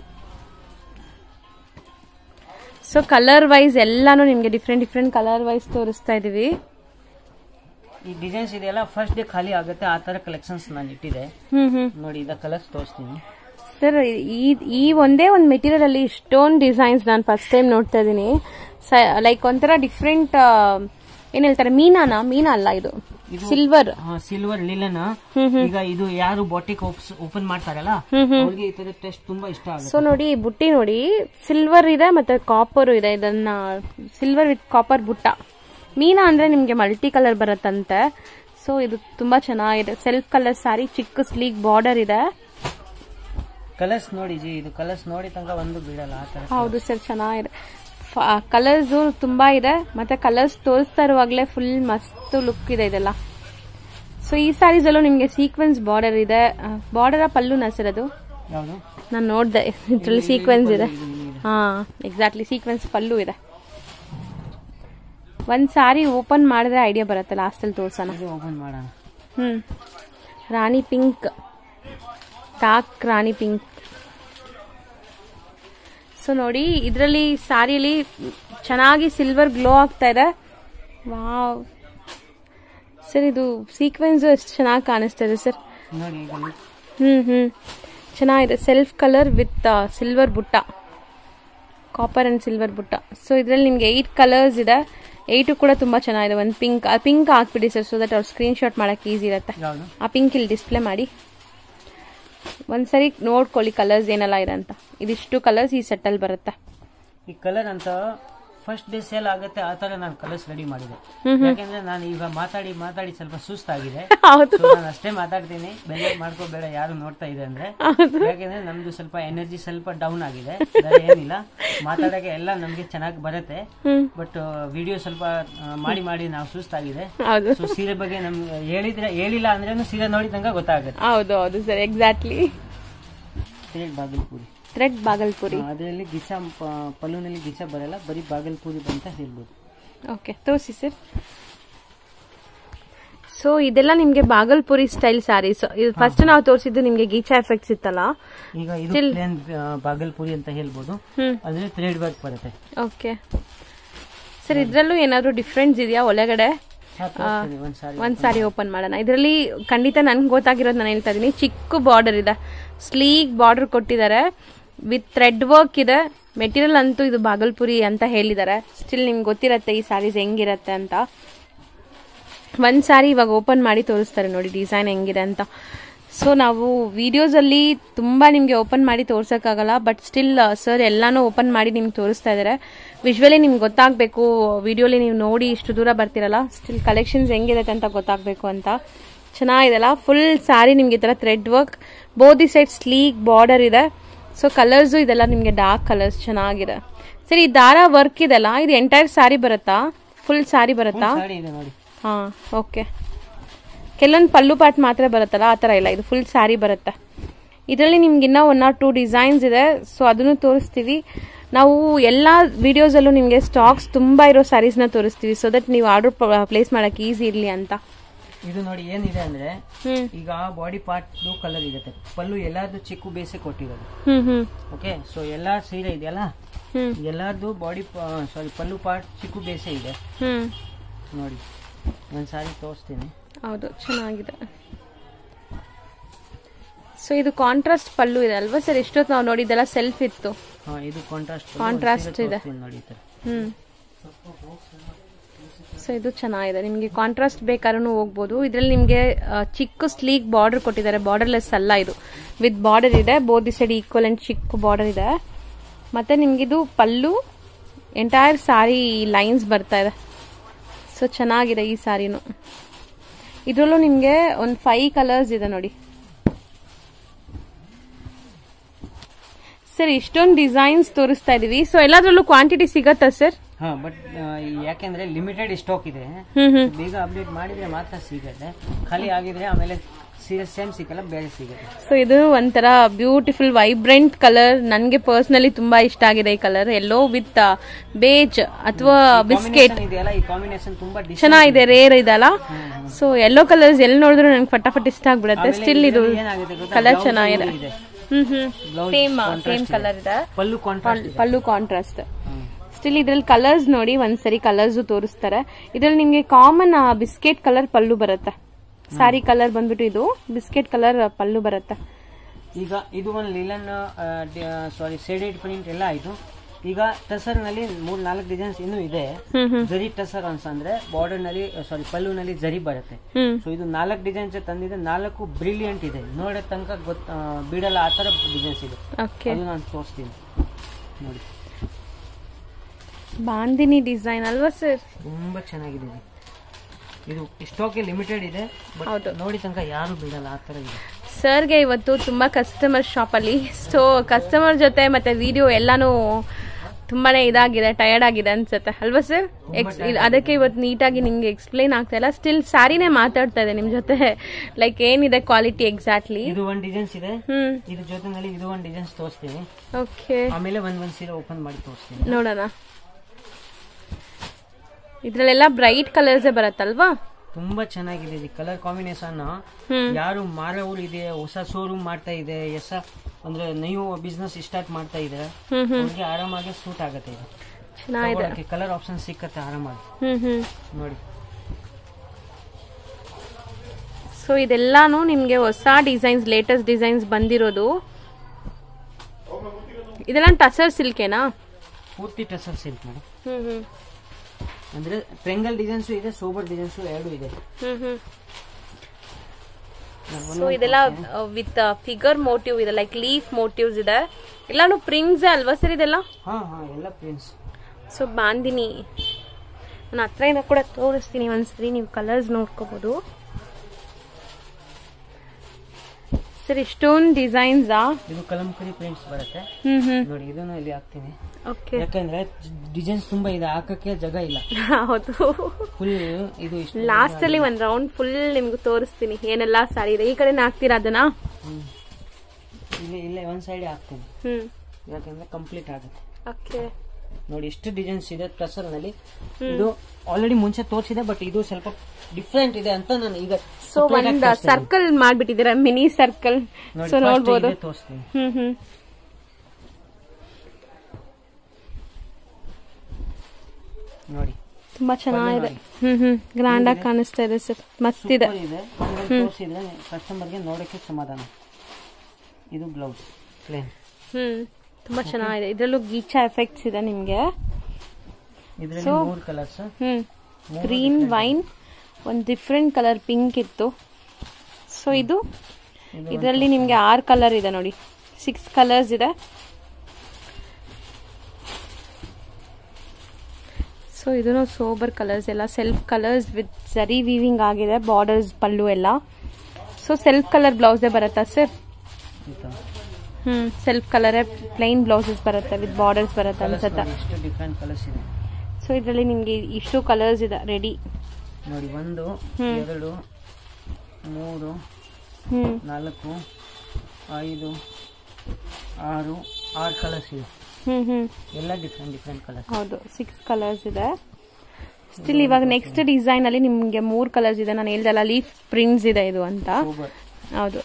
ಸೊ ಕಲರ್ ವೈಸ್ ಎಲ್ಲಾನು ನಿಮ್ಗೆ ಡಿಫ್ರೆಂಟ್ ಡಿಫ್ರೆಂಟ್ ಕಲರ್ ವೈಸ್ ತೋರಿಸ್ತಾ ಇದೀವಿ. ಈ ಡಿಸೈನ್ಸ್ ಇದೆಲ್ಲ ಫಸ್ಟ್ ಡೇ ಖಾಲಿ ಆಗುತ್ತೆ, ಆ ತರ ಕಲೆಕ್ಷನ್ಸ್ ನಾನು ಇಟ್ಟಿದೆ. ಹ್ಮ್ ಹ್ಮ್ ನೋಡಿ, ಇದ ಕಲರ್ಸ್ ತೋರಿಸ್ತೀನಿ ಸರ್. ಈ ಈ ಒಂದೇ ಒಂದು ಮೆಟೀರಿಯಲ್ ಅಲ್ಲಿ ಇಷ್ಟೊಂದು ಡಿಸೈನ್ಸ್ ನಾನು ಫಸ್ಟ್ ಟೈಮ್ ನೋಡ್ತಾ ಇದೀನಿ. ಲೈಕ್ ಒಂಥರ ಡಿಫ್ರೆಂಟ್, ಏನ್ ಹೇಳ್ತಾರೆ, ಮೀನಾನ? ಮೀನಾ ಅಲ್ಲ, ಇದು ಸಿಲ್ವರ್ ಸಿಲ್ವರ್ ಲಿಲನ್. ಈಗ ಇದು ಯಾರು ಬಾಟಿಕ್ ಓಪನ್ ಮಾಡ್ತಾರಲ್ಲ ಅವ್ರಿಗೆ ಈ ತರ ಟೆಸ್ಟ್ ತುಂಬಾ ಇಷ್ಟ ಆಗುತ್ತೆ. ಸೊ ನೋಡಿ, ಬುಟ್ಟಿ ನೋಡಿ, ಸಿಲ್ವರ್ ಇದೆ ಮತ್ತೆ ಕಾಪರ್ ಇದೆ. ಇದನ್ನ ಸಿಲ್ವರ್ ವಿತ್ ಕಾಪರ್ ಬುಟ್ಟ. ಮೀನಾ ಅಂದ್ರೆ ನಿಮ್ಗೆ ಮಲ್ಟಿ ಕಲರ್ ಬರುತ್ತಂತೆ. ಸೊ ಇದು ತುಂಬಾ ಚೆನ್ನಾಗಿದೆ. ಸೆಲ್ಫ್ ಕಲರ್ ಸಾರಿ, ಚಿಕ್ಕ ಸ್ಲೀಕ್ ಬಾರ್ಡರ್ ಇದೆ. ಕಲರ್ಸ್ ನೋಡಿ ಜಿ, ಇದು ಕಲರ್ಸ್ ನೋಡಿ ತನಕ ಒಂದು ಬಿಡಲ್ಲ ಆ ತರ. ಹೌದು ಸರ್, ಚೆನ್ನಾಗಿದೆ. ಕಲರ್ಸ್ ತುಂಬಾ ಇದೆ, ಮತ್ತೆ ಕಲರ್ಸ್ ತೋರಿಸ್ತಾ ಇರುವಾಗಲೇ ಫುಲ್ ಮಸ್ತ್ ಲುಕ್ ಇದೆ ಇದೆಲ್ಲ. ಸೊ ಈ ಸ್ಯಾರೀಸ್ ಅಲ್ಲೂ ನಿಮ್ಗೆ ಸೀಕ್ವೆನ್ಸ್ ಬಾರ್ಡರ್ ಇದೆ. ಬಾರ್ಡರ್ ಪಲ್ಲುನ ಸರ್ ಅದು? ನಾನು ನೋಡ್ದೆ, ಇದ್ರಲ್ಲಿ ಸೀಕ್ವೆನ್ಸ್ ಇದೆ. ಹಾ, ಎಕ್ಸಾಕ್ಟ್ಲಿ ಸೀಕ್ವೆನ್ಸ್ ಪಲ್ಲು ಇದೆ. ಒಂದ್ ಸಾರಿ ಓಪನ್ ಮಾಡಿದ್ರೆ ಐಡಿಯಾ ಬರುತ್ತೆ. ಲಾಸ್ಟ್ ಅಲ್ಲಿ ತೋರ್ಸೋಣ. ಓಪನ್ ಮಾಡೋಣ. ಹ್ಮ್ rani pink, dark rani pink. So ನೋಡಿ, ಇದರಲ್ಲಿ ಸಾರಿಯಲ್ಲಿ ಚೆನ್ನಾಗಿ ಸಿಲ್ವರ್ ಗ್ಲೋ ಆಗ್ತಾ ಇದೆ. ವಾವ್ ಸರ್, ಇದು ಸೀಕ್ವೆನ್ಸ್ ಎಷ್ಟು ಚೆನ್ನಾಗಿ ಕಾಣಿಸ್ತಾ ಇದೆ ಸರ್. ಹ್ಮ್ ಹ್ಮ್ ಚೆನ್ನಾಗಿದೆ. Self colour with silver butta, copper and silver butta. So ಇದರಲ್ಲಿ ನಿಮ್ಗೆ ಏಟ್ ಕಲರ್ಸ್ ಇದೆ. ಏಟು ಕೂಡ ತುಂಬಾ ಚೆನ್ನಾಗಿದೆ. ಒಂದು ಪಿಂಕ್, ಆ ಪಿಂಕ್ ಹಾಕ್ಬಿಡಿ ಸರ್, ಸೊ ದಟ್ ಅವ್ರು ಸ್ಕ್ರೀನ್ ಶಾಟ್ ಮಾಡಕ್ ಈಸಿ ಇರುತ್ತೆ. ಆ ಪಿಂಕ್ ಇಲ್ಲಿ ಡಿಸ್ಪ್ಲೇ ಮಾಡಿ ಒಂದ್ಸರಿ ನೋಡ್ಕೊಳ್ಳಿ ಕಲರ್ಸ್ ಏನೆಲ್ಲ ಇದೆ ಅಂತ. ಇದಿಷ್ಟು ಕಲರ್ಸ್ ಈ ಸೆಟ್ ಅಲ್ಲಿ ಬರುತ್ತೆ. ಈ ಕಲರ್ ಅಂತ ಫಸ್ಟ್ ಡೇ ಸೇಲ್ ಆಗುತ್ತೆ ಆ ತರ ನಾನು ಕಲರ್ಸ್ ರೆಡಿ ಮಾಡಿದೆ. ಯಾಕಂದ್ರೆ ನಾನು ಈಗ ಮಾತಾಡಿ ಮಾತಾಡಿ ಸ್ವಲ್ಪ ಸುಸ್ತಾಗಿದೆ. ನಾನು ಅಷ್ಟೇ ಮಾತಾಡ್ತೀನಿ, ಬೆಲೆ ಮಾಡ್ಕೋಬೇಡ ಯಾರು ನೋಡ್ತಾ ಇದೆ ಅಂದ್ರೆ. ಯಾಕಂದ್ರೆ ನಮ್ದು ಸ್ವಲ್ಪ ಎನರ್ಜಿ ಸ್ವಲ್ಪ ಡೌನ್ ಆಗಿದೆ. ಏನಿಲ್ಲ, ಮಾತಾಡಕ್ಕೆ ಎಲ್ಲ ನಮ್ಗೆ ಚೆನ್ನಾಗಿ ಬರುತ್ತೆ. ಬಟ್ ವಿಡಿಯೋ ಸ್ವಲ್ಪ ಮಾಡಿ ಮಾಡಿ ನಾವು ಸುಸ್ತಾಗಿದೆ. ಸೊ ಸೀರೆ ಬಗ್ಗೆ ನಮ್ಗೆ ಹೇಳಿದ್ರೆ ಹೇಳಿಲ್ಲ ಅಂದ್ರೆ ಸೀರೆ ನೋಡಿ ತನಕ ಗೊತ್ತಾಗುತ್ತೆ. ಹೌದು ಹೌದು sir, exactly. Bhagalpuri thread Bhagalpuri. ಅದರಲ್ಲಿ ಗಿಚಾ ಪಲ್ಲುನಲ್ಲಿ ಗಿಚಾ ಬರಲ್ಲ, ಬರೀ ಬಾಗಲ್ಪುರಿ ಅಂತ ಹೇಳ್ಬೋದು. ಓಕೆ, ತೋರಿಸಿ ಸರ್. ಸೊ ಇದೆಲ್ಲ ನಿಮ್ಗೆ ಬಾಗಲ್ಪುರಿ ಸ್ಟೈಲ್ ಸ್ಯಾರೀಸ್. ಫಸ್ಟ್ ನಾವು ತೋರಿಸಿದ್ದು ನಿಮ್ಗೆ ಗೀಚಾ ಎಫೆಕ್ಟ್ಸ್ ಇತ್ತಲ್ಲ, ಈಗ ಇದು ಪ್ಲೇನ್ ಬಾಗಲ್ಪುರಿ ಅಂತ ಹೇಳ್ಬೋದು. ಅಂದ್ರೆ ಥ್ರೆಡ್ ವರ್ಕ್ ಬರುತ್ತೆ. ಓಕೆ ಸರ್, ಇದ್ರಲ್ಲೂ ಏನಾದ್ರು ಡಿಫ್ರೆನ್ಸ್ ಇದೆಯಾ ಒಳಗಡೆ? ಒಂದ್ ಸಾರಿ ಓಪನ್ ಮಾಡೋಣ. ಇದರಲ್ಲಿ ಖಂಡಿತ ನನ್ಗೆ ಗೊತ್ತಾಗಿರೋದು ನಾನು ಹೇಳ್ತಾ ಇದೀನಿ. ಚಿಕ್ಕ ಬಾರ್ಡರ್ ಇದೆ, ಸ್ಲೀಕ್ ಬಾರ್ಡರ್ ಕೊಟ್ಟಿದ್ದಾರೆ, ವಿತ್ ಥ್ರೆಡ್ ವರ್ಕ್ ಇದೆ. ಮೆಟೀರಿಯಲ್ ಅಂತೂ ಇದು ಬಾಗಲ್ಪುರಿ ಅಂತ ಹೇಳಿದ್ದಾರೆ. ಸ್ಟಿಲ್ ನಿಮ್ಗೆ ಗೊತ್ತಿರತ್ತೆ ಈ ಸ್ಯಾರೀಸ್ ಹೆಂಗಿರತ್ತೆ ಅಂತ. ಒಂದ್ ಸಾರಿ ಇವಾಗ ಓಪನ್ ಮಾಡಿ ತೋರಿಸ್ತಾರೆ ನೋಡಿ ಡಿಸೈನ್ ಹೆಂಗಿದೆ ಅಂತ. ಸೊ ನಾವು ವಿಡಿಯೋಸ್ ಅಲ್ಲಿ ತುಂಬಾ ನಿಮ್ಗೆ ಓಪನ್ ಮಾಡಿ ತೋರ್ಸಕ್ಕಾಗಲ್ಲ, ಬಟ್ ಸ್ಟಿಲ್ ಸರ್ ಎಲ್ಲಾನು ಓಪನ್ ಮಾಡಿ ನಿಮ್ಗೆ ತೋರಿಸ್ತಾ ಇದಾರೆ. ವಿಜುವಲಿ ನಿಮ್ಗೆ ಗೊತ್ತಾಗ್ಬೇಕು, ವಿಡಿಯೋಲಿ ನೀವು ನೋಡಿ ಇಷ್ಟು ದೂರ ಬರ್ತಿರಲ್ಲ, ಸ್ಟಿಲ್ ಕಲೆಕ್ಷನ್ಸ್ ಹೆಂಗಿರುತ್ತೆ ಅಂತ ಗೊತ್ತಾಗ್ಬೇಕು ಅಂತ. ಚೆನ್ನಾಗಿದೆಲ್ಲ, ಫುಲ್ ಸ್ಯಾರಿ ನಿಮ್ಗೆ ಈ ತರ thread work, both side sleek border ಇದೆ. ಸೊ ಕಲರ್ಸ್ ಇದೆಲ್ಲ ನಿಮ್ಗೆ ಡಾರ್ಕ್ ಕಲರ್ಸ್ ಚೆನ್ನಾಗಿದೆ. ಸರಿ, ಈ ದಾರ ವರ್ಕ್ ಇದೆಲ್ಲ, ಇದು ಎಂಟೈರ್ ಸ್ಯಾರಿ ಬರುತ್ತಾ? ಫುಲ್ ಸ್ಯಾರಿ ಬರುತ್ತಾ? ಹಾ, ಓಕೆ. ಕೆಲವೊಂದು ಪಲ್ಲು ಪಾಟ್ ಮಾತ್ರ ಬರುತ್ತಲ್ಲ, ಆ ತರ ಇಲ್ಲ, ಇದು ಫುಲ್ ಸ್ಯಾರಿ ಬರುತ್ತೆ. ಇದರಲ್ಲಿ ನಿಮ್ಗೆ ಇನ್ನೂ ಒನ್ ಆರ್ ಟೂ ಡಿಸೈನ್ಸ್ ಇದೆ. ಸೊ ಅದನ್ನು ತೋರಿಸ್ತೀವಿ ನಾವು. ಎಲ್ಲಾ ವಿಡಿಯೋಸ್ ಅಲ್ಲೂ ನಿಮ್ಗೆ ಸ್ಟಾಕ್ಸ್ ತುಂಬಾ ಇರೋ ಸ್ಯಾರೀಸ್ ನ ತೋರಿಸ್ತೀವಿ, ಸೊ ದಟ್ ನೀವು ಆರ್ಡರ್ ಪ್ಲೇಸ್ ಮಾಡಕ್ ಈಸಿ ಇರ್ಲಿ ಅಂತ. ಇದು ನೋಡಿ ಏನಿದೆ ಅಂದ್ರೆ, ಈಗ ಬಾಡಿ ಪಾರ್ಟ್ ಕಲರ್ ಇರುತ್ತೆ, ಪಲ್ಲು ಎಲ್ಲಾರ್ದು ಚಿಕ್ಕು ಬೇಸೆ ಕೊಟ್ಟಿರೋದು. ಓಕೆ, ಸೊ ಎಲ್ಲಾ ಸೀರೆ ಇದೆಯಲ್ಲ, ಎಲ್ಲಾರ್ದು ಬಾಡಿ ಸಾರಿ ಪಲ್ಲು ಪಾರ್ಟ್ ಚಿಕ್ಕು ಬೇಸೆ ಇದೆ ನೋಡಿ. ಒಂದ್ ಸಾರಿ ತೋರಿಸ್ತೀನಿ. ಹೌದು, ಚೆನ್ನಾಗಿದೆ. ಸೊ ಇದು ಕಾಂಟ್ರಾಸ್ಟ್ ಪಲ್ಲು ಇದೆ ಅಲ್ವಾ ಸರ್? ಎಷ್ಟೊತ್ತು ನಾವು ನೋಡಿದ್ದೆಲ್ಲ ಸೆಲ್ಫ್ ಇತ್ತು. ಇದು ಕಾಂಟ್ರಾಸ್ಟ್ ಕಾಂಟ್ರಾಸ್ಟ್ ಇದೆ. ಹ್ಮ್ ಸೊ ಇದು ಚೆನ್ನಾಗಿದೆ. ನಿಮ್ಗೆ ಕಾಂಟ್ರಾಸ್ಟ್ ಬೇಕಾದ್ರೂ ಹೋಗ್ಬೋದು. ಇದ್ರಲ್ಲಿ ನಿಮ್ಗೆ ಚಿಕ್ಕ ಸ್ಲೀಕ್ ಬಾರ್ಡರ್ ಕೊಟ್ಟಿದ್ದಾರೆ, ಬಾರ್ಡರ್ಲೆಸ್ ಅಲ್ಲ ಇದು, ವಿತ್ ಬಾರ್ಡರ್ ಇದೆ. ಬೋದಿ ಸೈಡ್ ಈಕ್ವಲ್ ಅಂಡ್ ಚಿಕ್ಕ ಬಾರ್ಡರ್ ಇದೆ. ಮತ್ತೆ ನಿಮ್ಗಿದು ಪಲ್ಲು, ಎಂಟೈರ್ ಸಾರಿ ಲೈನ್ಸ್ ಬರ್ತಾ ಇದೆ. ಸೊ ಚೆನ್ನಾಗಿದೆ ಈ ಸಾರಿನು. ಇದ್ರಲ್ಲೂ ನಿಮ್ಗೆ ಒಂದು ಫೈವ್ ಕಲರ್ಸ್ ಇದೆ ನೋಡಿ ಸರ್. ಇಷ್ಟೊಂದು ಡಿಸೈನ್ಸ್ ತೋರಿಸ್ತಾ ಇದೀವಿ. ಸೊ ಎಲ್ಲಾದ್ರಲ್ಲೂ ಕ್ವಾಂಟಿಟಿ ಸಿಗತ್ತಾ ಸರ್? ಹಾ ಬಟ್ ಯಾಕೆಂದ್ರೆ ಲಿಮಿಟೆಡ್ ಸ್ಟಾಕ್ ಇದೆ, ಹ್ಮ್ ಹ್ಮ್ ಬೇಗ ಅಪ್ಡೇಟ್ ಮಾಡಿದ್ರೆ ಮಾತ್ರ ಸಿಗುತ್ತೆ, ಖಾಲಿ ಆಗಿದ್ರೆ ಆಮೇಲೆ ಸೇಮ್ ಸಿಗಲ್ಲ, ಬೇರೆ ಸಿಗುತ್ತೆ. ಸೊ ಇದು ಒಂಥರ ಬ್ಯೂಟಿಫುಲ್ ವೈಬ್ರೆಂಟ್ ಕಲರ್, ನನ್ಗೆ ಪರ್ಸನಲಿ ತುಂಬಾ ಇಷ್ಟ ಆಗಿದೆ ಈ ಕಲರ್. ಎಲ್ಲೋ ವಿತ್ ಬೇಜ್ ಅಥವಾ ಬಿಸ್ಕೆಟ್ ಇದೆಯಲ್ಲ, ಈ ಕಾಂಬಿನೇಷನ್ ತುಂಬಾ ಚೆನ್ನಾಗಿದೆ, ರೇರ್ ಇದಲ್ಲ. ಸೊ ಎಲ್ಲೋ ಕಲರ್ಸ್ ಎಲ್ಲಿ ನೋಡಿದ್ರು ನಂಗೆ ಫಟಾಫಟ್ ಇಷ್ಟ ಆಗ್ಬಿಡುತ್ತೆ. ಸ್ಟಿಲ್ ಇದು ಕಲರ್ ಚೆನ್ನಾಗಿದೆ. ಹ್ಮ್ ಹ್ಮ್ ಸೇಮ್ ಸೇಮ್ ಕಲರ್ ಇದೆ, pallu contrast, pallu contrast. Still ಇದ್ರಲ್ಲಿ ಕಲರ್ಸ್ ನೋಡಿ ಒಂದ್ಸರಿ ಕಲರ್ಸ್ ತೋರಿಸ್ತಾರೆ. ಇದ್ರಲ್ಲಿ ನಿಮ್ಗೆ ಕಾಮನ್ ಬಿಸ್ಕೆಟ್ ಕಲರ್ ಪಲ್ಲು ಬರುತ್ತೆ, ಸಾರಿ ಕಲರ್ ಬಂದ್ಬಿಟ್ಟು ಇದು ಬಿಸ್ಕೆಟ್ ಕಲರ್ ಪಲ್ಲು ಬರುತ್ತೆ. ಈಗ ಇದು ಒಂದು ಲಿಲನ್ ಸಾರಿ ಶೇಡೆಡ್ ಪ್ರಿಂಟ್ ಎಲ್ಲ ಆಯ್ತು. ಈಗ ಟಸರ್ ನಲ್ಲಿ ಮೂರ್ ನಾಲ್ಕು ಡಿಸೈನ್ಸ್ ಇನ್ನೂ ಇದೆ. ಜರಿ ಟಸರ್ ಅನ್ಸಂದ್ರೆ ಬಾರ್ಡರ್ ನಲ್ಲಿ ಸಾರಿ ಪಲ್ಲು ನಲ್ಲಿ ಜರಿ ಬರುತ್ತೆ. ಸೊ ಇದು ನಾಲ್ಕು ಡಿಸೈನ್ಸ್ ತಂದಿದೆ, ನಾಲ್ಕು ಬ್ರಿಲಿಯಂಟ್ ಇದೆ, ನೋಡೋ ತನಕ ಗೊತ್ತ ಬಿಡಲ್ಲ ಆ ತರ ಡಿಸೈನ್ಸ್ ಇದೆ. ಅದು ನಾನು ತೋರಿಸ್ತೀನಿ ನೋಡಿ. ಬಾಂದಿನಿ ಡಿಸೈನ್ ಅಲ್ವಾ ಸರ್? ತುಂಬಾ ಚೆನ್ನಾಗಿದೆ ಇದು. ಸ್ಟಾಕ್ ಲಿಮಿಟೆಡ್ ಇದೆ, ಬಟ್ ನೋಡಿ ತನಕ ಯಾರು ಬಿಡಲ್ಲ ಆ ತರ ಇದೆ. ಸರ್ಗೆ ಇವತ್ತು ತುಂಬಾ ಕಸ್ಟಮರ್ ಶಾಪ್ ಅಲ್ಲಿ, ಸೊ ಕಸ್ಟಮರ್ ಜೊತೆ ಮತ್ತೆ ವಿಡಿಯೋ ಎಲ್ಲಾನು ತುಂಬಾನೇ ಇದಾಗಿದೆ, ಟಯರ್ಡ್ ಆಗಿದೆ ಅನ್ಸುತ್ತೆ ಅಲ್ವಾ ಸರ್? ಅದಕ್ಕೆ ಇವತ್ತು ನೀಟಾಗಿ ನಿಮ್ಗೆ ಎಕ್ಸ್ಪ್ಲೈನ್ ಆಗ್ತಾ ಇಲ್ಲ. ಸ್ಟಿಲ್ ಸ್ಯಾರಿನೇ ಮಾತಾಡ್ತಾ ಇದೆ ನಿಮ್ ಜೊತೆ, ಲೈಕ್ ಏನಿದೆ ಕ್ವಾಲಿಟಿ ಎಕ್ಸಾಕ್ಟ್ಲಿ. ಇದು ಒಂದ್ ಡಿಸೈನ್ಸ್ ಇದೆ, ಹ್ಮ್ ಇದ್ರ ಜೊತೆನಲ್ಲಿ ಇದು ಒಂದ್ ಡಿಸೈನ್ಸ್ ತೋರಿಸ್ತೀನಿ. ಓಕೆ, ಆಮೇಲೆ ಒಂದ್ ಒಂದ್ ಸೀರೆ ಓಪನ್ ಮಾಡಿ ತೋರಿಸ್ತೀನಿ, ನೋಡೋಣ. ಇದ್ರಲ್ಲೆಲ್ಲ ಬ್ರೈಟ್ ಕಲರ್ಸ್ ಬರತ್ತಲ್ವಾ? ತುಂಬಾ ಚೆನ್ನಾಗಿದೆ ಈ ಕಲರ್ ಕಾಂಬಿನೇಷನ್. ಯಾರು ಮಾರೋರು ಇದೆ, ಹೊಸ ಶೋರೂಮ್ ಮಾಡ್ತಾ ಇದೆ, ಹೊಸ ಅಂದ್ರೆ ನೀವು ಬಿಸ್ನೆಸ್ ಸ್ಟಾರ್ಟ್ ಮಾಡ್ತಾ ಇದೆ, ಅವ್ರಿಗೆ ಆರಾಮಾಗಿ ಸೂಟ್ ಆಗುತ್ತೆ. ಇದು ಚೆನ್ನಾಗಿದೆ, ಕಲರ್ ಆಪ್ಷನ್ ಸಿಕ್ಕತ್ತೆ ಆರಾಮಾಗಿ ನೋಡಿ. ಸೊ ಇದೆಲ್ಲಾನು ನಿಮ್ಗೆ ಹೊಸ ಡಿಸೈನ್ಸ್, ಲೇಟೆಸ್ಟ್ ಡಿಸೈನ್ಸ್ ಬಂದಿರೋದು. ಇದೆಲ್ಲ ಟಸರ್ ಸಿಲ್ಕೇನಾ? ಪೂರ್ತಿ ಟಸರ್ ಸಿಲ್ಕ್ ಮೇಡಮ್. ಹ್ಮ್ ಹ್ಮ್ ಅಂದ್ರೆ ಟ್ರೆಂಗಲ್ ಡಿಸೈನ್ಸ್ ಇದೆ, ಸೋಬರ್ ಡಿಸೈನ್ಸ್ ಎರಡು ಇದೆ. ಸೊ ಇದೆಲ್ಲ ವಿತ್ ಫಿಗರ್ ಮೋಟಿವ್ ಇದೆ, ಲೈಕ್ ಲೀಫ್ ಮೋಟಿವ್ಸ್ ಇದೆ. ಎಲ್ಲಾನು ಪ್ರಿಂಟ್ಸ್ ಅಲ್ವಾ ಸರ್ ಇದೆಲ್ಲ? ಹಾ ಹಾ ಎಲ್ಲ ಪ್ರಿಂಟ್ಸ್. ಸೊ ಬಾಂದಿನಿ ನಾನು ಹತ್ರ ಕೂಡ ತೋರಿಸ್ತೀನಿ ಒಂದ್ಸರಿ, ನೀವು ಕಲರ್ಸ್ ನೋಡ್ಕೋಬಹುದು ಸರ್. ಇಷ್ಟೊಂದು ಡಿಸೈನ್ಸ್. ಇದು ಕಲಂಕರಿ ಪ್ರಿಂಟ್ಸ್ ಬರುತ್ತೆ ನೋಡಿ, ಇದನ್ನು ಇಲ್ಲಿ ಹಾಕ್ತೀನಿ. ಯಾಕಂದ್ರೆ ಡಿಸೈನ್ಸ್ ತುಂಬಾ ಇದೆ, ಹಾಕಕ್ಕೆ ಜಾಗ ಇಲ್ಲ. ಹೌದು, ಫುಲ್ ಇದು ಲಾಸ್ಟ್ ಅಲ್ಲಿ ಒಂದ್ ರೌಂಡ್ ಫುಲ್ ನಿಮ್ಗೆ ತೋರಿಸ್ತೀನಿ ಏನೆಲ್ಲಾ ಸಾರಿ ಇದೆ. ಈ ಕಡೆ ಹಾಕ್ತೀರಾ ಅದನ್ನ? ಇಲ್ಲಿ ಇಲ್ಲೇ ಒಂದ್ ಸೈಡ್ ಹಾಕ್ತೀನಿ, ಯಾಕಂದ್ರೆ ಕಂಪ್ಲೀಟ್ ಆಗುತ್ತೆ. ಓಕೆ ನೋಡಿ ಎಷ್ಟು ಡಿಸೈನ್ಸ್ ಇದೆ ಟಸರ್ ನಲ್ಲಿ. ಇದು ಆಲ್ರೆಡಿ ಮುಂಚೆ ತೋರಿಸಿದೆ, ಬಟ್ ಇದು ಸ್ವಲ್ಪ ಡಿಫ್ರೆಂಟ್ ಇದೆ ಅಂತ ನಾನು ಈಗ ಸೊ ಒಂದ್ ಸರ್ಕಲ್ ಮಾಡ್ಬಿಟ್ಟಿದ್ದೀರಾ, ಮಿನಿ ಸರ್ಕಲ್. ಸೊ ನೋಡ್ಬೋದು. ತೋರಿಸ್ತೀನಿ. ಹ್ಮ್ ಹ್ಮ್ ನೋಡಿ ತುಂಬಾ ಚೆನ್ನಾಗಿದೆ. ಹ್ಮ್ ಹ್ಮ್ ಗ್ರ್ಯಾಂಡ್ ಆಗಿ ಕಾಣಿಸ್ತಾ ಇದೆ ಸರ್, ಮಸ್ತ್ ಇದೆ. ತೋರಿಸಿದ್ರೆ ಕಸ್ಟಮರ್ಗೆ ನೋಡಕ್ಕೆ ಸಮಾಧಾನ. ಇದು ಬ್ಲೌಸ್ ಪ್ಲೇನ್. ಹ್ಮ್ ತುಂಬಾ ಚೆನ್ನಾಗಿದೆ. ಇದ್ರಲ್ಲೂ ಗೀಚಾ ಎಫೆಕ್ಟ್ಸ್ ಇದೆ ನಿಮ್ಗೆ. ಇದರಲ್ಲಿ ಮೂರು ಕಲರ್ಸ್. ಹ್ಮ್ ಗ್ರೀನ್, ವೈನ್, ಒಂದು ಡಿಫ್ರೆಂಟ್ ಕಲರ್ ಪಿಂಕ್ ಇತ್ತು. ಸೊ ಇದು ಇದರಲ್ಲಿ ನಿಮ್ಗೆ ಆರು ಕಲರ್ ಇದೆ ನೋಡಿ, ಸಿಕ್ಸ್ ಕಲರ್ಸ್ ಇದೆ. ಸೊ ಇದನ್ನು ಸೋಬರ್ ಕಲರ್ಸ್ ಎಲ್ಲ self colours with zari weaving ಆಗಿದೆ, ಬಾರ್ಡರ್ಸ್ ಪಲ್ಲು ಎಲ್ಲ. ಸೊ ಸೆಲ್ಫ್ ಕಲರ್ ಬ್ಲೌಸೇ ಬರುತ್ತಾ ಸರ್? ಹ್ಮ್ ಸೆಲ್ಫ್ ಕಲರ್ ಪ್ಲೈನ್ ಬ್ಲೌಸಸ್ ಬರುತ್ತೆ ವಿತ್ ಬಾರ್ಡರ್ಸ್ ಬರುತ್ತೆ ಅನ್ಸುತ್ತೆ. ಸೊ ಇದರಲ್ಲಿ ನಿಮ್ಗೆ ಇಷ್ಟು ಕಲರ್ಸ್ ಇದೆ ರೆಡಿ ನೋಡಿ. ಒಂದು, ಎರಡು, ಮೂರು, ನಾಲ್ಕು, ಐದು, ಆರು ಆರು ಕಲರ್ಸ್ ಇದೆ. ಹ್ಮ್ ಹ್ಮ್ ಎಲ್ಲ ಡಿಫ್ರೆಂಟ್ ಡಿಫ್ರೆಂಟ್ ಕಲರ್ಸ್. ಹೌದು, ಸಿಕ್ಸ್ ಕಲರ್ಸ್ ಇದೆ. ಸ್ಟಿಲ್ ಇವಾಗ ನೆಕ್ಸ್ಟ್ ಡಿಸೈನ್ ಅಲ್ಲಿ ನಿಮ್ಗೆ ಮೂರ್ ಕಲರ್ಸ್ ಇದೆ. ನಾನು ಹೇಳ್ದಲ್ಲ ಲೀಫ್ ಪ್ರಿಂಟ್ಸ್ ಇದೆ ಇದು ಅಂತ. ಹೌದು.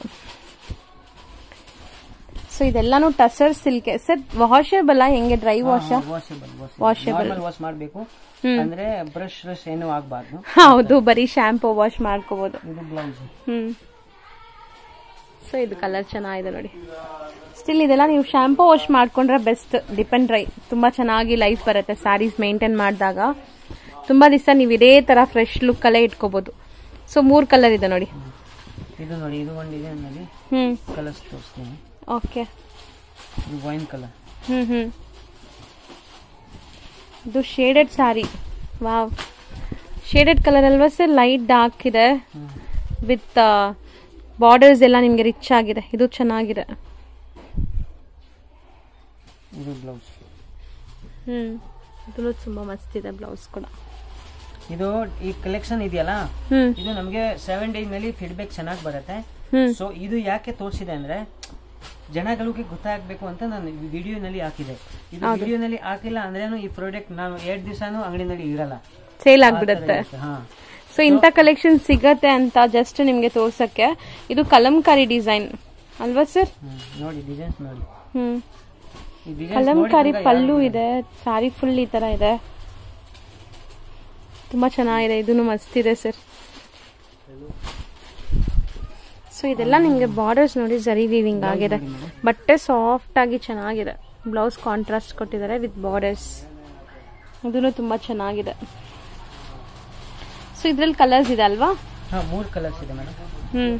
ಸೊ ಇದೆಲ್ಲಾನು ಟಸರ್ ಸಿಲ್ಕ್ ಸರ್. ವಾಷೇಬಲ್ ಹೆಂಗೆ? Dry wash? ವಾಷೇಬಲ್ ವಾಶ್ ಮಾಡಬೇಕು ಅಂದ್ರೆ ಬ್ರಷ್ ಬ್ರಷ್ ಏನು ಆಗಬಾರ್ದು. ಹೌದು, ಬರೀ ಶಾಂಪೂ ವಾಶ್ ಮಾಡ್ಕೋಬಹುದು. ಇದು ಬ್ಲೌಸ್. ಹ್ಮ್ ಸೊ ಇದು ಕಲರ್ ಚೆನ್ನಾಗಿದೆ ನೋಡಿ. ಸ್ಟಿಲ್ ಇದೆಲ್ಲ ನೀವು ಶಾಂಪೂ ವಾಶ್ ಮಾಡ್ಕೊಂಡ್ರೆ ಬೆಸ್ಟ್. ಡಿಪೆಂಡ್ ಡ್ರೈ ತುಂಬಾ ಚೆನ್ನಾಗಿ ಲೈಫ್ ಬರುತ್ತೆ ಸ್ಯಾರೀಸ್ ಮೇಂಟೈನ್ ಮಾಡಿದಾಗ. ತುಂಬಾ ದಿವಸ ನೀವು ಇದೇ ತರ ಫ್ರೆಶ್ ಲುಕ್ ಅಲ್ಲೇ ಇಟ್ಕೋಬಹುದು. ಸೊ ಮೂರ್ ಕಲರ್ ಇದೆ ನೋಡಿ. ಇದು ನೋಡಿ, ಇದು ಒಂದು ಡಿಸೈನ್ ನಲ್ಲಿ ಹ್ಮ್ ಕಲರ್ಸ್ ತೋರಿಸ್ತೀನಿ. ಓಕೆ, ಇದು ವೈನ್ ಕಲರ್. ಹ್ಮ್ ಹ್ಮ್ ಇದು shaded sari. Wow, shaded colour ಅಲ್ವಾ ಸರ್? ಲೈಟ್ ಡಾರ್ಕ್ ಇದೆ ವಿತ್ ಬಾರ್ಡರ್ಸ್ ಎಲ್ಲ ನಿಮ್ಗೆ ರಿಚ್ ಆಗಿದೆ. ಇದು ಚೆನ್ನಾಗಿದೆ. ಇದು ಬ್ಲೌಸ್. ಹ್ಮ್ ಇದು ತುಂಬಾ ಮಸ್ತ್ ಇದೆ ಬ್ಲೌಸ್ ಕೂಡ. ಇದು ಈ ಕಲೆಕ್ಷನ್ ಇದೆಯಲ್ಲ, ಇದು ನಮ್ಗೆ ಸೆವೆನ್ ಡೇಸ್ ನಲ್ಲಿ ಫೀಡ್ಬ್ಯಾಕ್ ಚೆನ್ನಾಗಿ ಬರುತ್ತೆ. ಸೊ ಇದು ಯಾಕೆ ತೋರಿಸಿದೆ ಅಂದ್ರೆ ಜನಗಳಿಗೆ ಗೊತ್ತಾಗಬೇಕು ಅಂತ ನಾನು ವಿಡಿಯೋನಲ್ಲಿ ಹಾಕಿದೆ. ಇದು ವಿಡಿಯೋನಲ್ಲಿ ಹಾಕಿಲ್ಲ ಅಂದ್ರೇನು ಈ ಪ್ರಾಡಕ್ಟ್ ನಾನು ಎರಡ್ ದಿವಸನೂ ಅಂಗಡಿನಲ್ಲಿ ಇರಲ್ಲ, ಸೇಲ್ ಆಗ್ಬಿಡುತ್ತೆ. ಸೊ ಇಂಥ ಕಲೆಕ್ಷನ್ ಸಿಗತ್ತೆ ಅಂತ ಜಸ್ಟ್ ನಿಮ್ಗೆ ತೋರ್ಸಕ್ಕೆ. ಇದು ಕಲಂಕಾರಿ ಡಿಸೈನ್ ಅಲ್ವಾ ಸರ್? ನೋಡಿ ಡಿಸೈನ್ಸ್ ನೋಡಿ. ಹ್ಮ್ ಕಲಂಕಾರಿ ಪಲ್ಲು ಇದೆ, ಸಾರಿ ಫುಲ್ ಈ ತರ ಇದೆ, ತುಂಬಾ ಚೆನ್ನಾಗಿದೆ. ಇದನ್ನು ಮಸ್ತ್ ಇದೆ ಸರ್. ಸೊ ಇದೆಲ್ಲ ನಿಮ್ಗೆ ಬಾರ್ಡರ್ಸ್ ನೋಡಿ ಜರಿ ವೀವಿಂಗ್ ಆಗಿದೆ, ಬಟ್ಟೆ ಸಾಫ್ಟ್ ಆಗಿ ಚೆನ್ನಾಗಿದೆ. ಬ್ಲೌಸ್ ಕಾಂಟ್ರಾಸ್ಟ್ ಕೊಟ್ಟಿದ್ದಾರೆ ವಿತ್ ಬಾರ್ಡರ್ಸ್, ಇದನ್ನು ತುಂಬಾ ಚೆನ್ನಾಗಿದೆ. ಸೊ ಇದ್ರಲ್ಲಿ ಕಲರ್ಸ್ ಇದೆ ಅಲ್ವಾ? ಮೂರು ಕಲರ್ಸ್ ಇದೆ ಮೇಡಮ್. ಹ್ಮ್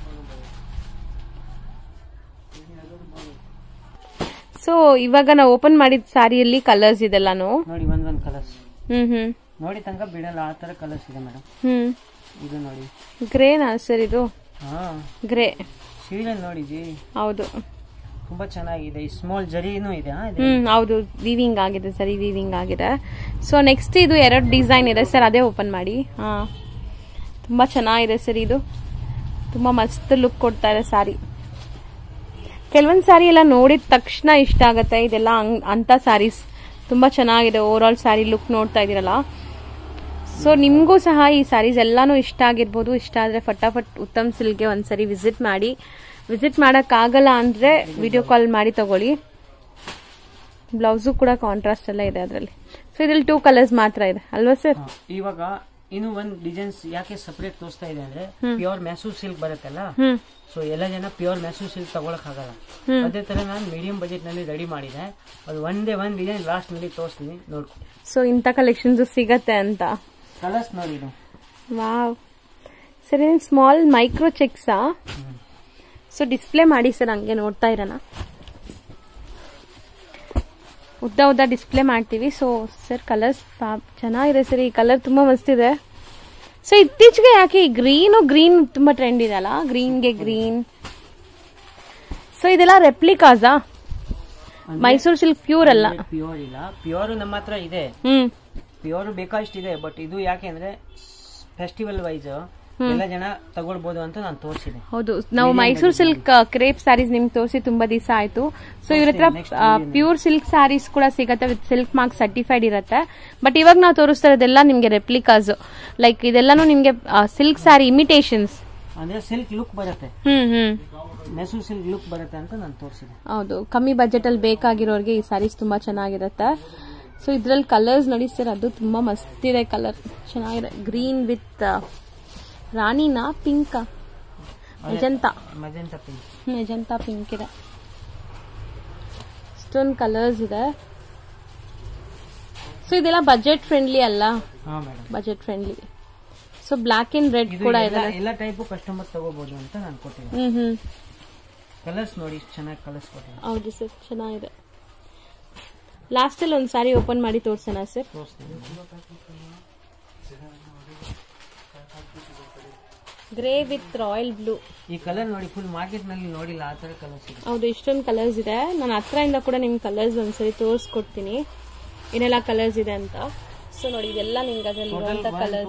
ಸೊ ಇವಾಗ ನಾವು ಓಪನ್ ಮಾಡಿದ ಸಾರಿಯಲ್ಲಿ ಕಲರ್ಸ್ ಇದೆಲ್ಲಾನು ನೋಡಿ, ಒಂದ್ ಒಂದ್ ಕಲರ್ಸ್. ಹ್ಮ್ ಹ್ಮ್ ನೋಡಿ ತನಕ ಬಿಡಲ್ಲ ಆ ತರ ಕಲರ್ಸ್ ಇದೆ ಮೇಡಮ್. ಹ್ಮ್ ಇದು ನೋಡಿ ಗ್ರೇನಾ ಸರ್? ಇದು ಹಾ ಗ್ರೇ ಸೀರೆ ನೋಡಿ ಜಿ, ಹೌದು ತುಂಬಾ ಚೆನ್ನಾಗಿದೆ. ಸ್ಮಾಲ್ ಜರಿನೂ ಇದೆ. ಹ್ಮ್ ಹೌದು, ವೀವಿಂಗ್ ಆಗಿದೆ, ಸರಿ ವೀವಿಂಗ್ ಆಗಿದೆ. ಸೊ ನೆಕ್ಸ್ಟ್ ಇದು ಎರಡು ಡಿಸೈನ್ ಇದೆ ಸರ್, ಅದೇ ಓಪನ್ ಮಾಡಿ. ಹಾ ತುಂಬಾ ಚೆನ್ನಾಗಿದೆ ಸರ್, ಇದು ತುಂಬಾ ಮಸ್ತ್ ಲುಕ್ ಕೊಡ್ತಾ ಇದೆ ಸಾರಿ. ಕೆಲವೊಂದ್ ಸಾರಿ ಎಲ್ಲ ನೋಡಿದ ತಕ್ಷಣ ಇಷ್ಟ ಆಗತ್ತೆ, ಇದೆಲ್ಲ ಅಂತ ಸಾರೀಸ್ ತುಂಬಾ ಚೆನ್ನಾಗಿದೆ. ಓವರ್ ಆಲ್ ಸಾರಿ ಲುಕ್ ನೋಡ್ತಾ ಇದೀರಲ್ಲ, ಸೊ ನಿಮ್ಗೂ ಸಹ ಈ ಸಾರೀಸ್ ಎಲ್ಲಾನು ಇಷ್ಟ ಆಗಿರ್ಬೋದು. ಇಷ್ಟ ಆದ್ರೆ ಫಟಾಫಟ್ ಉತ್ತಮ್ ಸಿಲ್ಕ್ಗೆ ಒಂದ್ಸರಿ ವಿಸಿಟ್ ಮಾಡಿ. ವಿಸಿಟ್ ಮಾಡಕ್ ಆಗಲ್ಲ ಅಂದ್ರೆ ವಿಡಿಯೋ ಕಾಲ್ ಮಾಡಿ ತಗೊಳ್ಳಿ. ಬ್ಲೌಸು ಕೂಡ ಕಾಂಟ್ರಾಸ್ಟ್ ಎಲ್ಲ ಇದೆ ಅದರಲ್ಲಿ. ಸೊ ಇದ್ರಲ್ಲಿ ಟೂ ಕಲರ್ಸ್ ಮಾತ್ರ ಇದೆ ಅಲ್ವಾ ಸರ್? ಇವಾಗ ಇನ್ನು ಒಂದ್ ಡಿಸೈನ್ಸ್ ಯಾಕೆ ಸಪರೇಟ್ ತೋರಿಸ್ತಾ ಇದೆ ಅಂದ್ರೆ, ಪ್ಯೂರ್ ಮ್ಯಾಸೂರ್ ಸಿಲ್ಕ್ ಬರುತ್ತಲ್ಲ, ಸೊ ಎಲ್ಲ ಜನ ಪ್ಯೂರ್ ಮ್ಯಾಸೂರ್ ಸಿಲ್ಕ್ ತಗೊಳಕ್ ಆಗಲ್ಲ. ಅದೇ ತರ ನಾನು ಮೀಡಿಯಂ ಬಜೆಟ್ ನಲ್ಲಿ ರೆಡಿ ಮಾಡಿದೆ. ಅದು ಒಂದೇ ಒಂದ್ ಡಿಸೈನ್ ಲಾಸ್ಟ್ ನಲ್ಲಿ ತೋರಿಸ್ತೀನಿ, ನೋಡ್ಕೊ. ಸೊ ಇಂತ ಕಲೆಕ್ಷನ್ಸ್ ಸಿಗತ್ತೆ ಅಂತ. ಕಲರ್ಸ್ ನೋಡಿ ಇದು. ವಾವ್ ಸರ್, ಏನ್ ಸ್ಮಾಲ್ ಮೈಕ್ರೋ ಚೆಕ್ಸಾ? ಸೊ ಡಿಸ್ಪ್ಲೇ ಮಾಡಿ ಸರ್, ಹಂಗೆ ನೋಡ್ತಾ ಇರೋಣ. ಉದ್ದ ಉದ್ದ ಡಿಸ್ಪ್ಲೇ ಮಾಡ್ತೀವಿ. ಸೊ ಸರ್ ಕಲರ್ಸ್ ಚೆನ್ನಾಗಿದೆ ಸರ್, ಈ ಕಲರ್ ತುಂಬಾ ಮಸ್ತ್ ಇದೆ. ಸೊ ಇತ್ತೀಚೆಗೆ ಯಾಕೆ ಈ ಗ್ರೀನು ಗ್ರೀನ್ ತುಂಬಾ ಟ್ರೆಂಡ್ ಇದೆ ಅಲ್ಲ, ಗ್ರೀನ್ಗೆ ಗ್ರೀನ್. ಸೊ ಇದೆಲ್ಲ ರೆಪ್ಲಿಕಾಸಾ? ಮೈಸೂರು ಸಿಲ್ಕ್ ಪ್ಯೂರ್ ಅಲ್ಲ? ಪ್ಯೂರ್ ಇಲ್ಲ, ಪ್ಯೂರ್ ನಮ್ಮ ಹತ್ರ ಇದೆ. ಹ್ಮ್ ಪ್ಯೂರ್ ಬೇಕಾಷ್ಟಿದೆ. ಬಟ್ ಇದು ಯಾಕೆ ಅಂದ್ರೆ ಫೆಸ್ಟಿವಲ್ ವೈಸ್ ಎಲ್ಲ ಜನ ತಗೊಳ್ಬಹುದು ಅಂತ ನಾನು ತೋರಿಸಿದೆ. ಹೌದು, ನಾವು ಮೈಸೂರು ಸಿಲ್ಕ್ ಕ್ರೇಪ್ ಸ್ಯಾರೀಸ್ ನಿಮ್ಗೆ ತೋರಿಸಿ ತುಂಬಾ ದಿವಸ ಆಯ್ತು. ಸೊ ಇವ್ರ ಹತ್ರ ಪ್ಯೂರ್ ಸಿಲ್ಕ್ ಸ್ಯಾರೀಸ್ ಕೂಡ ಸಿಗತ್ತೆ, ವಿತ್ ಸಿಲ್ಕ್ ಮಾರ್ಕ್ ಸರ್ಟಿಫೈಡ್ ಇರುತ್ತೆ. ಬಟ್ ಇವಾಗ ನಾವು ತೋರಿಸ್ತಾ ಇರೋದೆಲ್ಲ ನಿಮ್ಗೆ ರೆಪ್ಲಿಕಾಸ್, ಲೈಕ್ ಇದೆಲ್ಲಾನು ನಿಮ್ಗೆ ಸಿಲ್ಕ್ ಸ್ಯಾರಿ ಇಮಿಟೇಷನ್ಸ್, ಅಂದ್ರೆ ಸಿಲ್ಕ್ ಲುಕ್ ಬರುತ್ತೆ. ಹ್ಮ್ ಹ್ಮ್ ಮೈಸೂರು ಸಿಲ್ಕ್ ಲುಕ್ ಬರುತ್ತೆ ಅಂತ ನಾನು ತೋರಿಸಿದೆ. ಹೌದು, ಕಮ್ಮಿ ಬಜೆಟ್ ಅಲ್ಲಿ ಬೇಕಾಗಿರೋರಿಗೆ ಈ ಸ್ಯಾರೀಸ್ ತುಂಬಾ ಚೆನ್ನಾಗಿರುತ್ತೆ. ಸೊ ಇದ್ರಲ್ಲಿ ಕಲರ್ಸ್ ನೋಡಿ ಸರ್, ಅದು ತುಂಬಾ ಮಸ್ತ್ ಇದೆ ಕಲರ್, ಚೆನ್ನಾಗಿದೆ. ಗ್ರೀನ್ ವಿತ್ ರಾಣಿನಾ pink, magenta magenta pink, magenta pink ಇದೆ. ಇಷ್ಟೊಂದು ಕಲರ್ಸ್ ಇದೆ. ಸೊ ಇದೆಲ್ಲ ಬಜೆಟ್ ಫ್ರೆಂಡ್ಲಿ ಅಲ್ಲ? Budget friendly. So black and red ಕೂಡ ಇದೆ, ಎಲ್ಲ ಟೈಪ್ ಕಸ್ಟಮರ್ ತಗೋಬಹುದು ಅಂತ ನಾನು ಕೊಟ್ಟಿದ್ದೀನಿ. ಹ್ಮ್ ಹ್ಮ್ ಕಲರ್ಸ್ ನೋಡಿ ಚೆನ್ನಾಗಿ ಕಲರ್ಸ್ ಕೊಟ್ಟಿದ್ದೀನಿ. ಹೌದು ಸರ್, ಚೆನ್ನಾಗಿದೆ. ಲಾಸ್ಟ್ ಅಲ್ಲಿ ಒಂದ್ ಸಾರಿ ಓಪನ್ ಮಾಡಿ ತೋರ್ಸೋಣ sir? Grey with royal blue. ಈ ಕಲರ್ ನೋಡಿ, ಫುಲ್ ಮಾರ್ಕೆಟ್ ನಲ್ಲಿ ನೋಡಿಲ್ಲ ಆ ತರ ಕಲರ್ಸ್ ಇದೆ. ಹೌದು, ಇಷ್ಟೊಂದು ಕಲರ್ಸ್ ಇದೆ. ನಾನು ಹತ್ರ ಇಂದ ಕೂಡ ನಿಮ್ಗೆ ಕಲರ್ಸ್ ಒಂದ್ಸರಿ ತೋರಿಸ್ಕೊಡ್ತೀನಿ ಏನೆಲ್ಲ ಕಲರ್ಸ್ ಇದೆ ಅಂತ. ಸೊ ನೋಡಿ, ಇದೆಲ್ಲ ನಿಮ್ಗೆ ಅದರಲ್ಲಿ ಇರುವಂತ ಕಲರ್ಸ್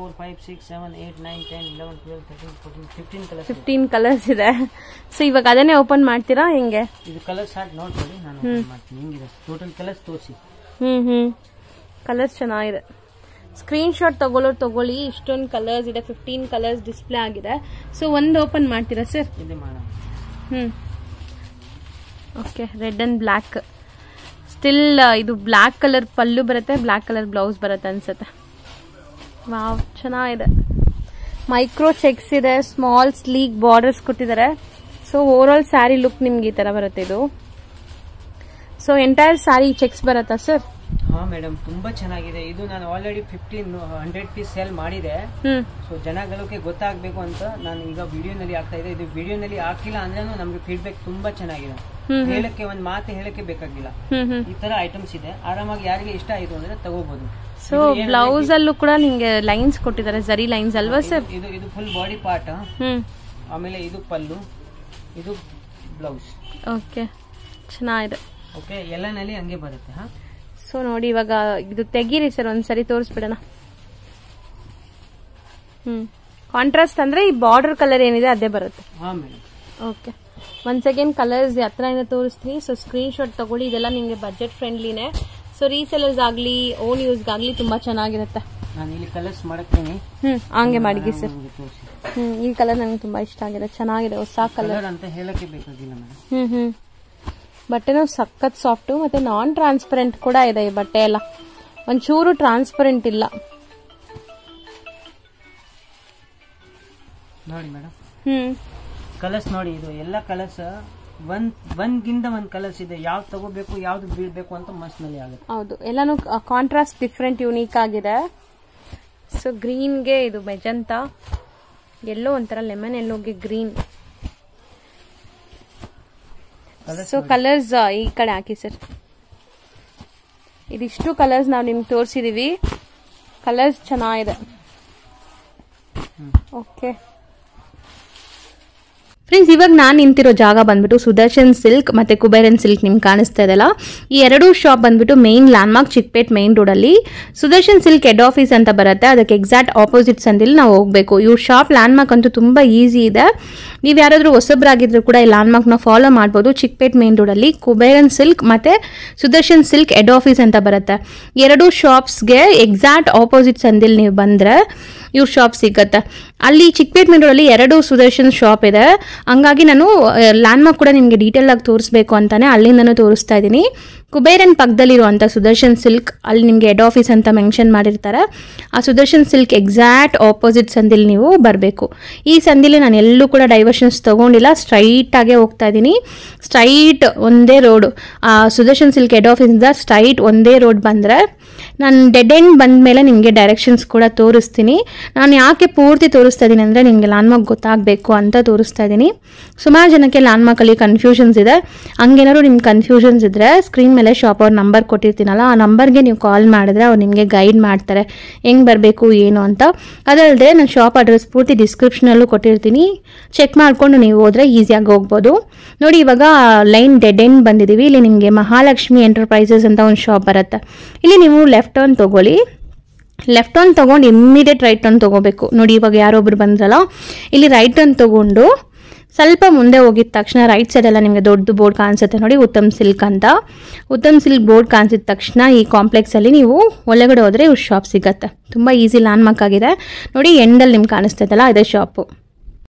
ಫಿಫ್ಟೀನ್ ಕಲರ್ಸ್ ಇದೆ. ಸೊ ಇವಾಗ ಅದನ್ನೇ ಓಪನ್ ಮಾಡ್ತೀರಾ ಹೆಂಗೆ? ಇದು ಕಲರ್ ಸ್ಟಾರ್ಟ್ ನೋಡ್ಕೊಳ್ಳಿ, ನಾನು ಮಾಡ್ತೀನಿ. ಹೆಂಗಿದೆ ಟೋಟಲ್ ಕಲರ್ಸ್ ತೋರಿಸಿ. ಹ್ಮ್ ಹ್ಮ್ ಕಲರ್ಸ್ ಚೆನ್ನಾಗಿದೆ. ಸ್ಕ್ರೀನ್ ಶಾಟ್ ತಗೊಳ್ಳೋರು ತಗೊಳ್ಳಿ, ಇಷ್ಟೊಂದು ಕಲರ್ಸ್ ಇದೆ, ಫಿಫ್ಟೀನ್ ಕಲರ್ಸ್ ಡಿಸ್ಪ್ಲೇ ಆಗಿದೆ. ಸೊ ಒಂದು ಓಪನ್ ಮಾಡ್ತೀರಾ sir? Hmm okay, red and black. Still ಇದು ಬ್ಲ್ಯಾಕ್ ಕಲರ್ ಪಲ್ಲು ಬರುತ್ತೆ, ಬ್ಲ್ಯಾಕ್ ಕಲರ್ ಬ್ಲೌಸ್ ಬರುತ್ತೆ ಅನ್ಸುತ್ತೆ. ವಾವ್, ಚೆನ್ನಾಗಿದೆ. ಮೈಕ್ರೋ ಚೆಕ್ಸ್ ಇದೆ, ಸ್ಮಾಲ್ ಸ್ಲೀಕ್ ಬಾರ್ಡರ್ಸ್ ಕೊಟ್ಟಿದ್ದಾರೆ. So over all sari look ನಿಮ್ಗೆ ಈ ತರ ಬರುತ್ತೆ ಇದು. ಸೊ ಎಂಟೈರ್ ಸ್ಯಾರಿ ಚೆಕ್ಸ್ ಬರುತ್ತಾ ಸರ್? ಹಾ ಮೇಡಮ್, ತುಂಬಾ ಚೆನ್ನಾಗಿದೆ. ಇದು ನಾನು already fifteen hundred piece sale ಮಾಡಿದೆ. ಸೊ ಜನಗಳಿಗೆ ಗೊತ್ತಾಗಬೇಕು ಅಂತ ನಾನು ಈಗ ವಿಡಿಯೋನಲ್ಲಿ ಆಗ್ತಾ ಇದೆ. ಇದು ವಿಡಿಯೋನಲ್ಲಿ ಹಾಕಿಲ್ಲ ಅಂದ್ರೆ ನಮ್ಗೆ ಫೀಡ್ಬ್ಯಾಕ್ ತುಂಬಾ ಚೆನ್ನಾಗಿದೆ. ಹೇಳಕ್ಕೆ ಒಂದ್ ಮಾತು ಹೇಳಕ್ಕೆ ಬೇಕಾಗಿಲ್ಲ. ಈ ತರ ಐಟಮ್ಸ್ ಇದೆ, ಆರಾಮಾಗಿ ಯಾರಿಗೆ ಇಷ್ಟ ಆಯ್ತು ಅಂದ್ರೆ ತಗೋಬಹುದು. ಸೊ ಬ್ಲೌಸ್ ಅಲ್ಲೂ ಕೂಡ ನಿಮ್ಗೆ ಲೈನ್ಸ್ ಕೊಟ್ಟಿದ್ದಾರೆ, ಜರಿ ಲೈನ್ಸ್ ಅಲ್ವಾ ಸರ್? ಇದು ಇದು ಫುಲ್ ಬಾಡಿ ಪಾರ್ಟ್, ಆಮೇಲೆ ಇದು ಪಲ್ಲು, ಇದು ಬ್ಲೌಸ್. ಓಕೆ, ಚೆನ್ನಾಗಿದೆ. ಓಕೆ, ಎಲ್ಲನಲ್ಲಿ ಹಂಗೆ ಬರುತ್ತೆ. ಹಾ, ಸೊ ನೋಡಿ ಇವಾಗ ಇದು ತೆಗೀರಿ ಸರ್ ಒಂದ್ಸರಿ ತೋರಿಸ್ಬಿಡೋಣ. ಹ್ಮ್ ಕಾಂಟ್ರಾಸ್ಟ್ ಅಂದ್ರೆ ಈ ಬಾರ್ಡರ್ ಕಲರ್ ಏನಿದೆ ಅದೇ ಬರುತ್ತೆ. ಓಕೆ ಒನ್ ಸೆಕೆಂಡ್ ಕಲರ್ಸ್ ಹತ್ರದಿಂದ ತೋರಿಸ್ತೀನಿ. ಸೊ ಸ್ಕ್ರೀನ್ ಶಾಟ್ ತಗೊಳ್ಳಿ. ಇದೆಲ್ಲ ನಿಮಗೆ ಬಜೆಟ್ ಫ್ರೆಂಡ್ಲಿನೇ. ಸೊ ರೀಸೆಲರ್ಸ್ ಆಗ್ಲಿ ಓನ್ ಯೂಸ್ಗಾಗ್ಲಿ ತುಂಬಾ ಚೆನ್ನಾಗಿರುತ್ತೆ. ಹ್ಮ್ ಹಂಗೆ ಮಾಡಿ ಸರ್. ಹ್ಮ್ ಈ ಕಲರ್ ನಂಗೆ ತುಂಬಾ ಇಷ್ಟ ಆಗಿದೆ, ಚೆನ್ನಾಗಿದೆ, ಹೊಸ ಕಲರ್ ಅಂತ ಹೇಳಕ್ಕೆ ಬೇಕಾಗಿಲ್ಲ. ಹ್ಮ್ ಹ್ಮ್ ಬಟ್ಟೆನೂ ಸಖತ್ ಸಾಫ್ಟ್ ಮತ್ತೆ ನಾನ್ ಟ್ರಾನ್ಸ್ಪರೆಂಟ್ ಕೂಡ ಇದೆ ಈ ಬಟ್ಟೆ ಎಲ್ಲ, ಒಂಚೂರು ಟ್ರಾನ್ಸ್ಪರೆಂಟ್ ಇಲ್ಲ ನೋಡಿ ಮೇಡಮ್. ಹ್ಮ್ ಕಲರ್ಸ್ ನೋಡಿ, ಇದು ಎಲ್ಲ ಕಲರ್ಸ್ ಒಂದ್ ಒಂದ್ಗಿಂತ ಒಂದ್ ಕಲರ್ಸ್ ಇದೆ. ಯಾವ್ದು ತಗೋಬೇಕು ಯಾವ್ದು ಬೀಳ್ಬೇಕು ಅಂತ ಮನಸ್ಸಿನಲ್ಲಿ ಆಗುತ್ತೆ. ಹೌದು, ಎಲ್ಲಾನು ಕಾಂಟ್ರಾಸ್ಟ್ ಡಿಫ್ರೆಂಟ್ ಯೂನಿಕ್ ಆಗಿದೆ. ಸೊ ಗ್ರೀನ್ಗೆ ಇದು ಮೆಜಂತಾ, ಎಲ್ಲೋ ಒಂಥರ ಲೆಮನ್ ಎಲ್ಲೋಗೆ ಗ್ರೀನ್. ಸೊ ಕಲರ್ಸ್ ಈ ಕಡೆ ಹಾಕಿ ಸರ್. ಇದಿಷ್ಟು ಕಲರ್ಸ್ ನಾವು ನಿಮ್ಗೆ ತೋರಿಸಿದೀವಿ. ಕಲರ್ಸ್ ಚೆನ್ನಾಗಿದೆ. ಓಕೆ ಫ್ರೆಂಡ್ಸ್, ಇವಾಗ ನಾನು ನಿಂತಿರೋ ಜಾಗ ಬಂದ್ಬಿಟ್ಟು ಸುದರ್ಶನ್ ಸಿಲ್ಕ್ ಮತ್ತೆ ಕುಬೇರನ್ ಸಿಲ್ಕ್ ನಿಮ್ಗೆ ಕಾಣಿಸ್ತಾ ಇದೆಲ್ಲ, ಈ ಎರಡೂ ಶಾಪ್ ಬಂದ್ಬಿಟ್ಟು ಮೇನ್ ಲ್ಯಾಂಡ್ಮಾರ್ಕ್ ಚಿಕ್ಪೇಟ್ ಮೇನ್ ರೋಡಲ್ಲಿ. ಸುದರ್ಶನ್ ಸಿಲ್ಕ್ ಹೆಡ್ ಆಫೀಸ್ ಅಂತ ಬರುತ್ತೆ, ಅದಕ್ಕೆ ಎಕ್ಸಾಕ್ಟ್ ಆಪೋಸಿಟ್ ಸಂದಿಲ್ ನಾವು ಹೋಗಬೇಕು. ಇವ್ರ ಶಾಪ್ ಲ್ಯಾಂಡ್ಮಾರ್ಕ್ ಅಂತೂ ತುಂಬ ಈಸಿ ಇದೆ. ನೀವು ಯಾರಾದರೂ ಹೊಸಬ್ರಾಗಿದ್ರು ಕೂಡ ಈ ಲ್ಯಾಂಡ್ಮಾರ್ಕ್ನ ಫಾಲೋ ಮಾಡ್ಬೋದು. ಚಿಕ್ಪೇಟ್ ಮೇನ್ ರೋಡಲ್ಲಿ ಕುಬೇರನ್ ಸಿಲ್ಕ್ ಮತ್ತೆ ಸುದರ್ಶನ್ ಸಿಲ್ಕ್ ಹೆಡ್ ಆಫೀಸ್ ಅಂತ ಬರುತ್ತೆ. ಎರಡೂ ಶಾಪ್ಸ್ಗೆ ಎಕ್ಸಾಕ್ಟ್ ಆಪೋಸಿಟ್ ಸಂದಿಲ್ ನೀವು ಬಂದರೆ ಇವ್ರ ಶಾಪ್ ಸಿಗುತ್ತೆ. ಅಲ್ಲಿ ಚಿಕ್ಪೇಟ್ ಮೇನ್ ರೋಡಲ್ಲಿ ಎರಡು ಸುದರ್ಶನ್ ಶಾಪ್ ಇದೆ. ಹಂಗಾಗಿ ನಾನು ಲ್ಯಾಂಡ್ಮಾರ್ಕ್ ಕೂಡ ನಿಮಗೆ ಡೀಟೇಲ್ ಆಗಿ ತೋರಿಸ್ಬೇಕು ಅಂತಾನೆ ಅಲ್ಲಿಂದನೂ ತೋರಿಸ್ತಾ ಇದ್ದೀನಿ. ಕುಬೇರನ್ ಪಕ್ಕದಲ್ಲಿರುವಂಥ ಸುದರ್ಶನ್ ಸಿಲ್ಕ್, ಅಲ್ಲಿ ನಿಮಗೆ ಹೆಡ್ ಆಫೀಸ್ ಅಂತ ಮೆನ್ಷನ್ ಮಾಡಿರ್ತಾರೆ. ಆ ಸುದರ್ಶನ್ ಸಿಲ್ಕ್ ಎಕ್ಸಾಕ್ಟ್ ಆಪೋಸಿಟ್ ಸಂದಿಲ್ ನೀವು ಬರಬೇಕು. ಈ ಸಂದಿಲಿ ನಾನು ಎಲ್ಲೂ ಕೂಡ ಡೈವರ್ಷನ್ಸ್ ತೊಗೊಂಡಿಲ್ಲ, ಸ್ಟ್ರೈಟಾಗೇ ಹೋಗ್ತಾ ಇದ್ದೀನಿ. ಸ್ಟ್ರೈಟ್ ಒಂದೇ ರೋಡು, ಆ ಸುದರ್ಶನ್ ಸಿಲ್ಕ್ ಹೆಡ್ ಆಫೀಸಿಂದ ಸ್ಟ್ರೈಟ್ ಒಂದೇ ರೋಡ್ ಬಂದರೆ ನಾನು ಡೆಡ್ ಎಂಡ್ ಬಂದ ಮೇಲೆ ನಿಮಗೆ ಡೈರೆಕ್ಷನ್ಸ್ ಕೂಡ ತೋರಿಸ್ತೀನಿ. ನಾನು ಯಾಕೆ ಪೂರ್ತಿ ತೋರಿಸ್ತಾ ಇದ್ದೀನಿ ಅಂದರೆ ನಿಮಗೆ ಲ್ಯಾಂಡ್ಮಾರ್ಕ್ ಗೊತ್ತಾಗಬೇಕು ಅಂತ ತೋರಿಸ್ತಾ ಇದ್ದೀನಿ. ಸುಮಾರು ಜನಕ್ಕೆ ಲ್ಯಾಂಡ್ಮಾರ್ಕಲ್ಲಿ ಕನ್ಫ್ಯೂಷನ್ಸ್ ಇದೆ. ಹಂಗೇನಾದ್ರು ನಿಮ್ಗೆ ಕನ್ಫ್ಯೂಷನ್ಸ್ ಇದ್ದರೆ ಸ್ಕ್ರೀನ್ ಮೇಲೆ ಶಾಪ್ ಅವ್ರ ನಂಬರ್ ಕೊಟ್ಟಿರ್ತೀನಲ್ಲ, ಆ ನಂಬರ್ಗೆ ನೀವು ಕಾಲ್ ಮಾಡಿದ್ರೆ ಅವ್ರು ನಿಮಗೆ ಗೈಡ್ ಮಾಡ್ತಾರೆ ಹೆಂಗೆ ಬರಬೇಕು ಏನು ಅಂತ. ಅದಲ್ಲದೆ ನಾನು ಶಾಪ್ ಅಡ್ರೆಸ್ ಪೂರ್ತಿ ಡಿಸ್ಕ್ರಿಪ್ಷನಲ್ಲೂ ಕೊಟ್ಟಿರ್ತೀನಿ, ಚೆಕ್ ಮಾಡಿಕೊಂಡು ನೀವು ಹೋದರೆ ಈಸಿಯಾಗಿ ಹೋಗ್ಬೋದು. ನೋಡಿ ಇವಾಗ ಲೈನ್ ಡೆಡ್ ಎಂಡ್ ಬಂದಿದ್ದೀವಿ. ಇಲ್ಲಿ ನಿಮಗೆ ಮಹಾಲಕ್ಷ್ಮಿ ಎಂಟರ್ಪ್ರೈಸಸ್ ಅಂತ ಒಂದು ಶಾಪ್ ಬರುತ್ತೆ. ಇಲ್ಲಿ ನೀವು ಲೆಫ್ಟ್ ಟರ್ನ್ ತೊಗೊಳ್ಳಿ. ಲೆಫ್ಟ್ ಟರ್ನ್ ತೊಗೊಂಡು ಇಮ್ಮಿಡಿಯೇಟ್ ರೈಟ್ ಟರ್ನ್ ತೊಗೋಬೇಕು. ನೋಡಿ ಇವಾಗ ಯಾರೊಬ್ರು ಬಂದ್ರಲ್ಲ, ಇಲ್ಲಿ ರೈಟ್ ಟರ್ನ್ ತೊಗೊಂಡು ಸ್ವಲ್ಪ ಮುಂದೆ ಹೋಗಿದ ತಕ್ಷಣ ರೈಟ್ ಸೈಡೆಲ್ಲ ನಿಮಗೆ ದೊಡ್ಡ ಬೋರ್ಡ್ ಕಾಣಿಸುತ್ತೆ ನೋಡಿ, ಉತ್ತಮ್ ಸಿಲ್ಕ್ ಅಂತ. ಉತ್ತಮ್ ಸಿಲ್ಕ್ ಬೋರ್ಡ್ ಕಾಣಿಸಿದ ತಕ್ಷಣ ಈ ಕಾಂಪ್ಲೆಕ್ಸಲ್ಲಿ ನೀವು ಒಳಗಡೆ ಹೋದರೆ ಇವ್ರ ಶಾಪ್ ಸಿಗುತ್ತೆ. ತುಂಬ ಈಸಿ ಲ್ಯಾಂಡ್ಮಾರ್ಕ್ ಆಗಿದೆ ನೋಡಿ. ಎಂಡಲ್ಲಿ ನಿಮ್ಗೆ ಕಾಣಿಸ್ತೈತಲ್ಲ ಇದೇ ಶಾಪು.